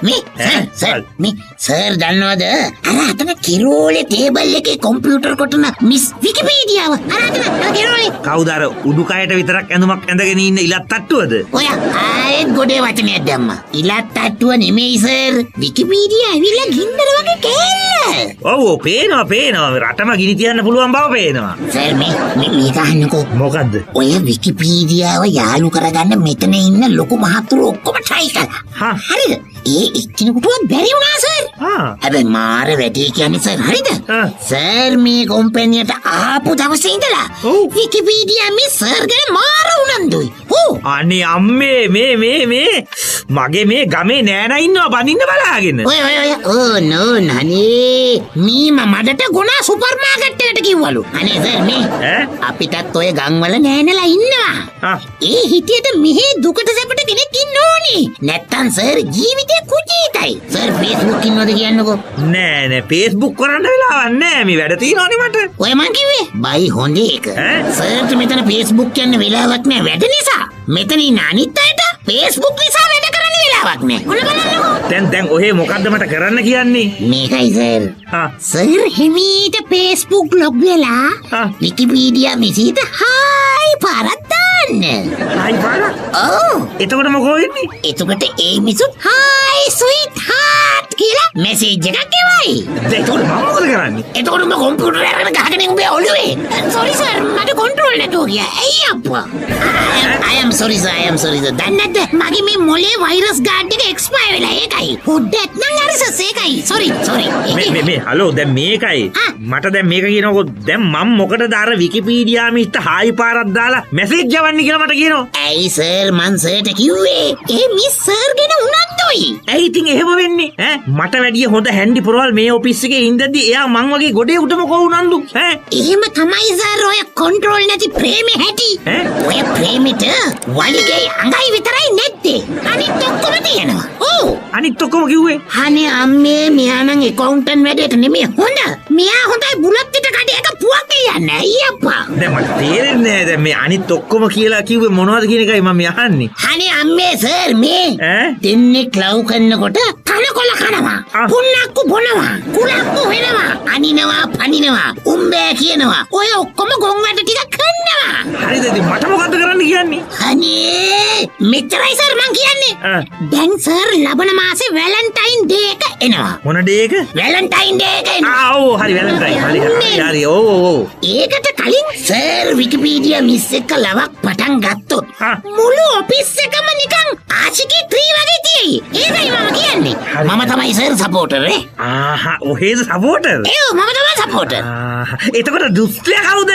ඈ. මේ සර් දන්නවද? අර අතන කිරෝලේ ටේබල් එකේ කම්පියුටර් කොටන මිස් විකිපීඩියාව. අර අතන කිරෝලේ. කවුද අර උඩුකයට විතරක් ඇඳුමක් ඇඳගෙන ඉන්න ඉලත් තට්ටුවද? ඔය ආයෙත් ගොඩේ වචනයක් දැම්මා. ඉලත් තට්ටුව නෙමෙයි සර්. විකිපීඩියා ඇවිල්ලා ගින්නර වගේ කෑල්ල. ඔව් පේනවා. රටම ගිනි තියන්න පුළුවන් බව පේනවා. සර් මේක අහන්නකෝ. මොකද්ද? ඔය විකිපීඩියාව යාලු කරගන්න මෙතන ඉන්න ලොකු මහතුරු ඔක්කොම try කළා. හරිද? ඒ එක්කිනෙකුටවත් බැරි වුණා සර්. හැබැයි මාර වැඩේ කියන්නේ සර් හරිද? සර් මේ කම්පැනියට ආපු දවසේ ඉඳලා විකිපීඩියා මේ සර් ගැන මාර උනන්දුයි. අනේ අම්මේ මේ මගේ මේ ගමේ නෑනා ඉන්නවා බඳින්න බලාගෙන. ඔය නෝ නනේ මීම මඩට ගුණා සුපර් මාකට් එකට කිව්වලු. අනේ සර් මේ අපිටත් ඔය ගම්වල නෑනලා ඉන්නවා. ඒ හිටියට මෙහෙ දුකට සැපට කෙනෙක් ඉන්න ඕනේ. නැත්තම් සර් ජීවිතේ කුජීතයි. සර් Facebook ඉන්නවද කියන්නකෝ. නෑ Facebook කරන්න වෙලාවක් නෑ මේ වැඩ තියෙනවනේ මට. ඔය මං කිව්වේ බයි හොඳ එක. සර්ට මෙතන Facebook යන්න වෙලාවක් නෑ වැඩ නිසා. මෙතන ඉන්න අනිත් අයට Facebook නිසා වැඩ කරන්න වෙලාවක් නෑ. ඔන්න බලන්නකෝ. දැන් ඔහේ මොකද්ද මට කරන්න කියන්නේ? මේකයි සර්. සර් හිමීට Facebook ලොග් වෙලා විකිපීඩියා මිසිත හායි පාරක් දාන්න. හායි පාරක්? ඔව්. එතකොට මොකෝ වෙන්නේ? එතකොට ඒ මිසුත් හායි ස්වීට් හාට් කියලා මෙසේජ් එකක් එවයි. එතකොට මම මොකද කරන්නේ? එතකොට මම කම්පියුටර් එකකට ගහගෙන උඹේ ඔළුවේ. සෝරි සර් මට කන්ට්‍රෝල් නැතුව ගියා. ඇයි අප්පා? I am sorry sir. දැන් නැද්ද මගේ මේ මොලේ වෛරස් ගාඩ් එක එක්ස්පයර් වෙලා ඒකයි. පොඩ්ඩක් නම් අරසස් ඒකයි. sorry. මේ හලෝ දැන් මේකයි. මට දැන් මේක කියනකො දැන් මම මොකටද අර විකිපීඩියා මිස්ට හායි පාරක් දාලා මෙසේජ් යවන්නේ කියලා මට කියනවා. ඇයි සර් මං සර්ට කිව්වේ ඒ මිස් සර් ගැන උනන්දුයි. ඇයි ඉතින් එහෙම වෙන්නේ? මට වැඩිය හොඳ හැන්ඩි පොරවල් මේ ඔෆිස් එකේ ඉඳද්දි එයා මං වගේ ගොඩේ උටම කො උනන්දු. එහෙම තමයි සර් ඔය කන්ට්‍රෝල් නැති ප්‍රේමේ හැටි. ඔය ප්‍රේමෙට වලිගේ අඟයි විතරයි නැත්තේ. අනිත් ඔක්කොම තියෙනවා. ඔව්. අනිත් ඔක්කොම කිව්වේ? අනේ අම්මේ මෙයා නම් ඇකවුන්ටන්ට් වැඩේට නෙමෙයි හොඳ. මෙයා හොඳයි බුලත් පිට කඩේක පුවක් කියන්නේ. අයිය අප්පා. දැන් මට තේරෙන්නේ නැහැ දැන් මේ අනිත් ඔක්කොම කියලා කිව්වේ මොනවද කියන එකයි මම අහන්නේ. අනේ අම්මේ සර් මේ දෙන්නේ ක්ලව් කරනකොට කනකොල කනවා. පුන්නක්කු බොනවා. කුලක්කු වෙනවා. අනිනවා පනිනවා. උම්බෑ කියනවා. ඔය ඔක්කොම ගොන් වැඩ ටික කරනවා. හරිද ඉතින් මට මොකද්ද කරන්න කියන්නේ? අනේ මෙච්චරයි සර් මං කියන්නේ. දැන් සර් ලබන මාසේ වැලන්ටයින් ඩේ එක එනවා. මොන ඩේ එක? වැලන්ටයින් ඩේ එක එනවා. ඔව් හරි වැලන්ටයින්. හරි. ඔව්. ඒකට කලින් සර් විකිපීඩියා මිස් එක ලවක් පටන් ගත්තොත් මුළු ඔෆිස් එකම නිකන් ආශිකී 3 වගේ තියෙයි. ඒකයි මම කියන්නේ. මම තමයි සර් සපෝටර් ඔහේද සපෝටර්? මම තමයි සපෝටර්. එතකොට දුස්ත්‍රයා කවුද?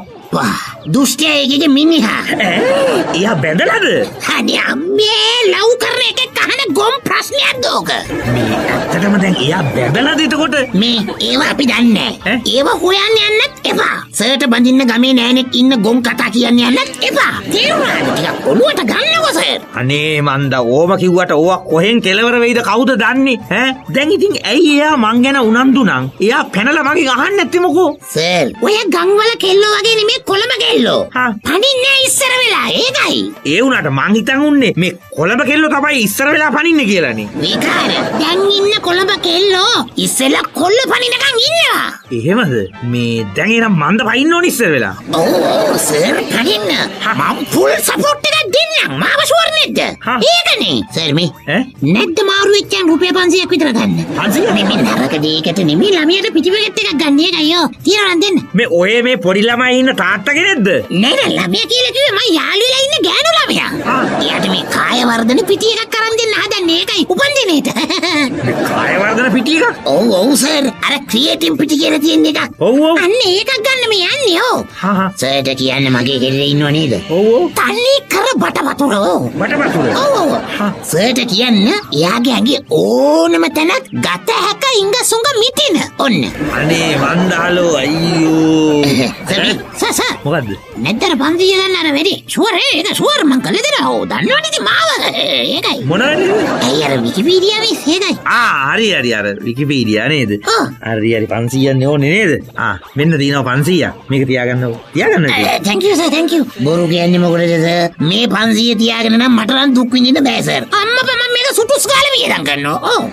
දුෂ්ටයා ඒකේ මිනිහා. එයා බැඳලාද? අනේ අම්මේ ලව් කරන එකෙක් අහන ගොම් ප්‍රශ්නයක් දෝක. මේ ඇත්තටම දැන් එයා බැඳලාද එතකොට? මේ ඒව අපි දන්නේ නැහැ. ඒව හොයන්න යන්නත් එපා. සර්ට බඳින්න ගමේ නෑනෙක් ඉන්න ගොම් කතා කියන්න යන්නත් එපා. තේරුණාද? ටිකක් ඔළුවට ගන්නකො සර්. අනේ මන්දා ඕම කිව්වට ඕවා කොහෙන් කෙලවර වෙයිද කවුද දන්නේ? දැන් ඉතින් ඇයි එයා මං ගැන උනන්දු නම් එයා පැනලා මගෙන් අහන්නේ නැත්තේ මොකෝ? සර් ඔය ගම්වල කෙල්ලෝ වගේ නෙමෙයි කොළඹ කෙල්ලෝ. පනින්නේ ඉස්සර වෙලා ඒකයි. ඒ වුණාට මං හිතන් උන්නේ මේ කොළඹ කෙල්ලෝ තමයි ඉස්සර වෙලා පනින්නේ කියලානේ. විකාර දැන් ඉන්න කොළඹ කෙල්ලෝ ඉස්සෙල්ලා කොල්ල පනිනකන් ඉන්නවා. එහෙමද? මේ දැන් එනම් මන්ද පයින්න ඕනේ ඉස්සර වෙලා. ඔව් සර් පනින්න. මම ෆුල් සපෝට් එකක් දෙන්නම්. මාව ෂුවර් නේද? ඒකනේ. සර් මේ නැද්ද මාරු වෙච්චන් රුපියල් 500ක් විතර ගන්න. 500 නෙමෙයි නරක දෙයකට නෙමෙයි ළමයට පිටිපෙකට් එකක් ගන්න එකයියෝ. තියනවා දෙන්න. මේ ඔය මේ පොඩි ළමයි ඉන්න තාත්තා කෙනෙක්ද? නෑ ළමයා කියලා කිව්වේ මම යාළුවෙලා ඉන්න ගෑනු ළමයා. එයාට මේ කාය වර්ධන පිටි එකක් අරන් දෙන්න හදන්නේ. කියන්නේ ඒකයි උපන්දිනේට. කාය වර්ධන පිටි එකක්. ඔව් සර්. අර ක්‍රියේටිව් පිටි කියලා තියෙන එකක්. ඔව් ඔව්. අන්න ඒකක් ගන්න මේ යන්නේ. ඔව්. හා. සර්ට කියන්න මගේ ගෙදර ඉන්නව නේද? ඔව් ඔව්. තල්ලි කර බටවතුර. බටවතුර. ඔව්. සර්ට කියන්න එයාගේ ඇඟේ ඕනම තැනක් ගත හැක ඉංගසුංග මිටින. ඔන්න. අනේ මන්දාලෝ අයියෝ. සස. මොකද්ද? නැත්තර පන්තිය ගන්න අර වැඩි. ෂුවර් ඒක ෂුවර් මං කළේ දෙන. ඔව් දන්නවනේ ඉතින් මාව. ඒකයි. මොනවද? ඇයි අර විකිපීඩියා මිස් ඒකයි. හරි අර විකිපීඩියා නේද? ඔව්. හරි 500ක් ඕනේ නේද? මෙන්න තියෙනවා 500ක්. මේක තියාගන්න ඕ. තියාගන්න ඕ. thank you sir thank you. බොරු කියන්නේ මොකටද සර්? මේ 500 තියාගෙන නම් මට නම් දුක් විඳින්න බෑ සර්. අම්මා මම මේක සුටුස් ගාලා වියදම් කරනවා. ඔව්.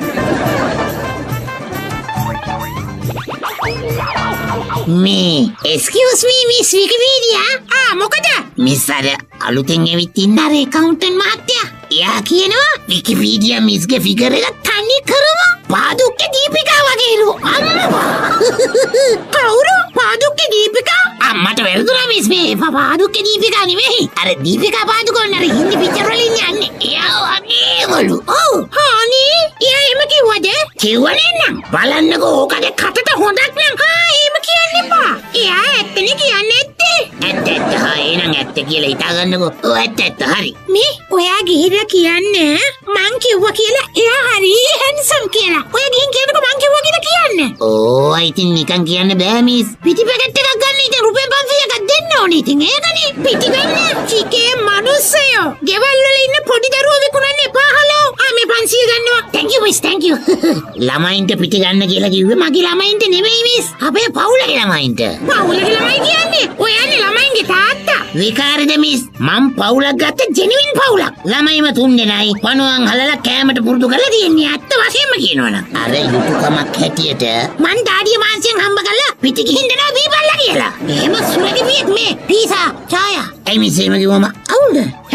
මේ excuse me miss Wikipedia. මොකද? මිස් අර අලුතෙන් ඇවිත් ඉන්න අර accountant මහත්තයා. එයා කියනවා Wikipedia මිස්ගේ ෆිගර් එක තනි කරම පාදුක්ගේ දීපිකා වගේලු. අම්මා. කවුරු? පාදුක්ගේ දීපිකා? මට වැරදුනා මිස් මේ පාදුක්ගේ දීපිකා නෙමෙයි. අර දීපිකා පාදුකෝන් අර හින්දි පික්චර් වලින් යන්නේ. එයා වගේමලු. ඔව්. හානි. එයා එහෙම කිව්වද? කිව්වනේ නම්. බලන්නකෝ ඕකගේ කටට හොඳක් නම්. එහෙම කියන්න එපා. එයා ඇත්තනේ කියන්නේ නැත්තේ. ඇත්ත එහෙනම් ඇත්ත කියලා හිතාගන්නකෝ. ඔව් ඇත්ත හරි. මේ ඔයා ගිහිල්ලා කියන්නේ මං කිව්වා කියලා එයා හරි හැන්සම් කියලා. ඔයා ගිහින් කියනකෝ මං කිව්වා කියලා කියන්නේ. ඕ ඉතින් නිකන් කියන්න බෑ මිස්. පිටි පැකට් එකක් ගන්න ඉතින් රුපියල් 500ක් දෙන්න ඕනේ. ඉතින් ඒකනේ. පිටි වෙන්න. චිකේ මිනිස්සයෝ. ගෙවල් වල ඉන්න පොඩි දරුවෝ විකුණන්න එපා හලෝ. මේ 500 ගන්නවා. thank you miss thank you. ළමයින්ට පිටි ගන්න කියලා කිව්වේ මගේ ළමයින්ට නෙමෙයි මිස්. අපේ පවුලේ ළමයින්ට. පවුලේ ළමයි කියන්නේ ඔයානේ ළමයින්ගේ තාත්තා. විකාරද මිස්? මම පවුලක් ගත්ත ජෙනුයින් පවුලක්. ළමයිම 3 දෙනයි පණුවන් හලලා කෑමට පුරුදු කරලා තියන්නේ. ඇත්ත වශයෙන්ම කියනවනම්. අර යුතුයකමක් හැටියට මං දාඩිය මාංශයෙන් හම්බ කරලා පිටි ගිහින් දෙනවා බීපල්ලා කියලා. එහෙම සුරකි පියෙක් මේ පීසා ඡායා. එයි මිස් එහෙම කිව්වම අවුල්ද?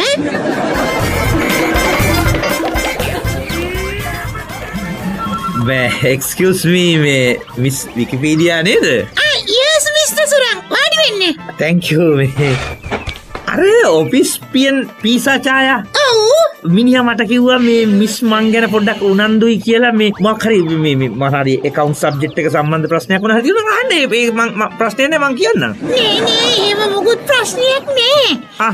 excuse me මේ මිස් විකිපීඩියා නේද? yes Mr. සුරං වාඩි වෙන්න. thank you මේ අර ඔෆිස් පියන් පීසා ඡායා. ඔව්. මිනිහා මට කිව්වා මේ මිස් මං ගැන පොඩ්ඩක් උනන්දුයි කියලා මේ මොකක් හරි මේ මහරි account subject එක සම්බන්ධ ප්‍රශ්නයක් වුණා හරි කියලා අහන්නේ. ඒ මං ප්‍රශ්නේ නේ මං කියන්නම්. නෑ එහෙම මොකුත් ප්‍රශ්නයක් නෑ.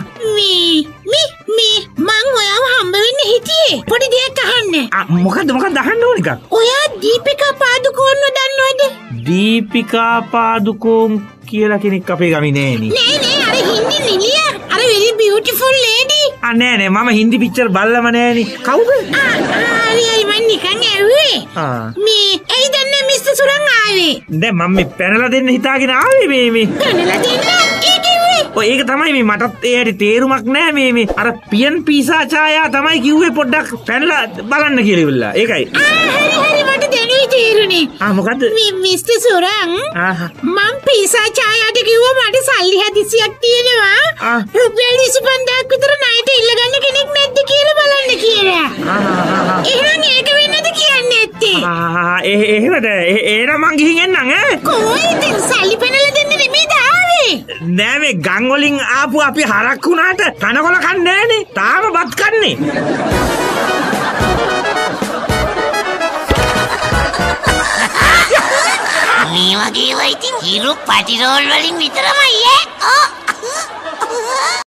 මේ මං ඔයාව හම්බ වෙන්න හිටියේ. පොඩි දෙයක් අහන්න. මොකද්ද අහන්න ඕන එකක්? ඔයා දීපිකා පාදුකෝන්ව දන්නවද? දීපිකා පාදුකෝන් කියලා කෙනෙක් අපේ ගමේ නෑනේ. නෑ අර හින්දි නිලියා. අර very beautiful lady. නෑ මම හින්දි පික්චර් බල්ලම නෑනේ. කවුද? හරි මං නිකන් ඇහුවේ. මේ ඇයි දන්නේ මිස්ටර් සුරං ආවේ? දැන් මම මේ පැනලා දෙන්න හිතාගෙන ආවේ මේ. පැනලා දෙන්න? ඒ කිව්වේ? ඔය ඒක තමයි මේ මටත් ඒ හැටි තේරුමක් නෑ මේ අර පියන් පීසා ඡායා තමයි කිව්වේ පොඩ්ඩක් පැනලා බලන්න කියලා ඉවල්ලා. ඒකයි. හරි මට දැනුයි තේරුනේ. මොකද්ද? මිස්ටර් සුරං මං පීසා ඡායාට කිව්වා මට සල්ලි හදිසියක් තියෙනවා. රුපියල් 25000ක් විතර ණයට ඉල්ලගන්න කෙනෙක් නැද්ද කියලා බලන්න කියලා. එහෙනම් ඒක වෙන්නද කියන්නේ නැත්තේ? එහෙමද? එහෙනම් මං ගිහින් එන්නම් ඈ. කොහෙද සල්ලි පැනලා දෙන්න නෙමෙයිද ආවේ? නෑ මේ ගම් වලින් ආපු අපි හරක් වුණාට තනකොළ කන්නේ නෑනේ. තාම බත් කන්නේ. මේ වගේ වයිතින් හිරු පටිරෝල් වලින් විතරමයි ඈ.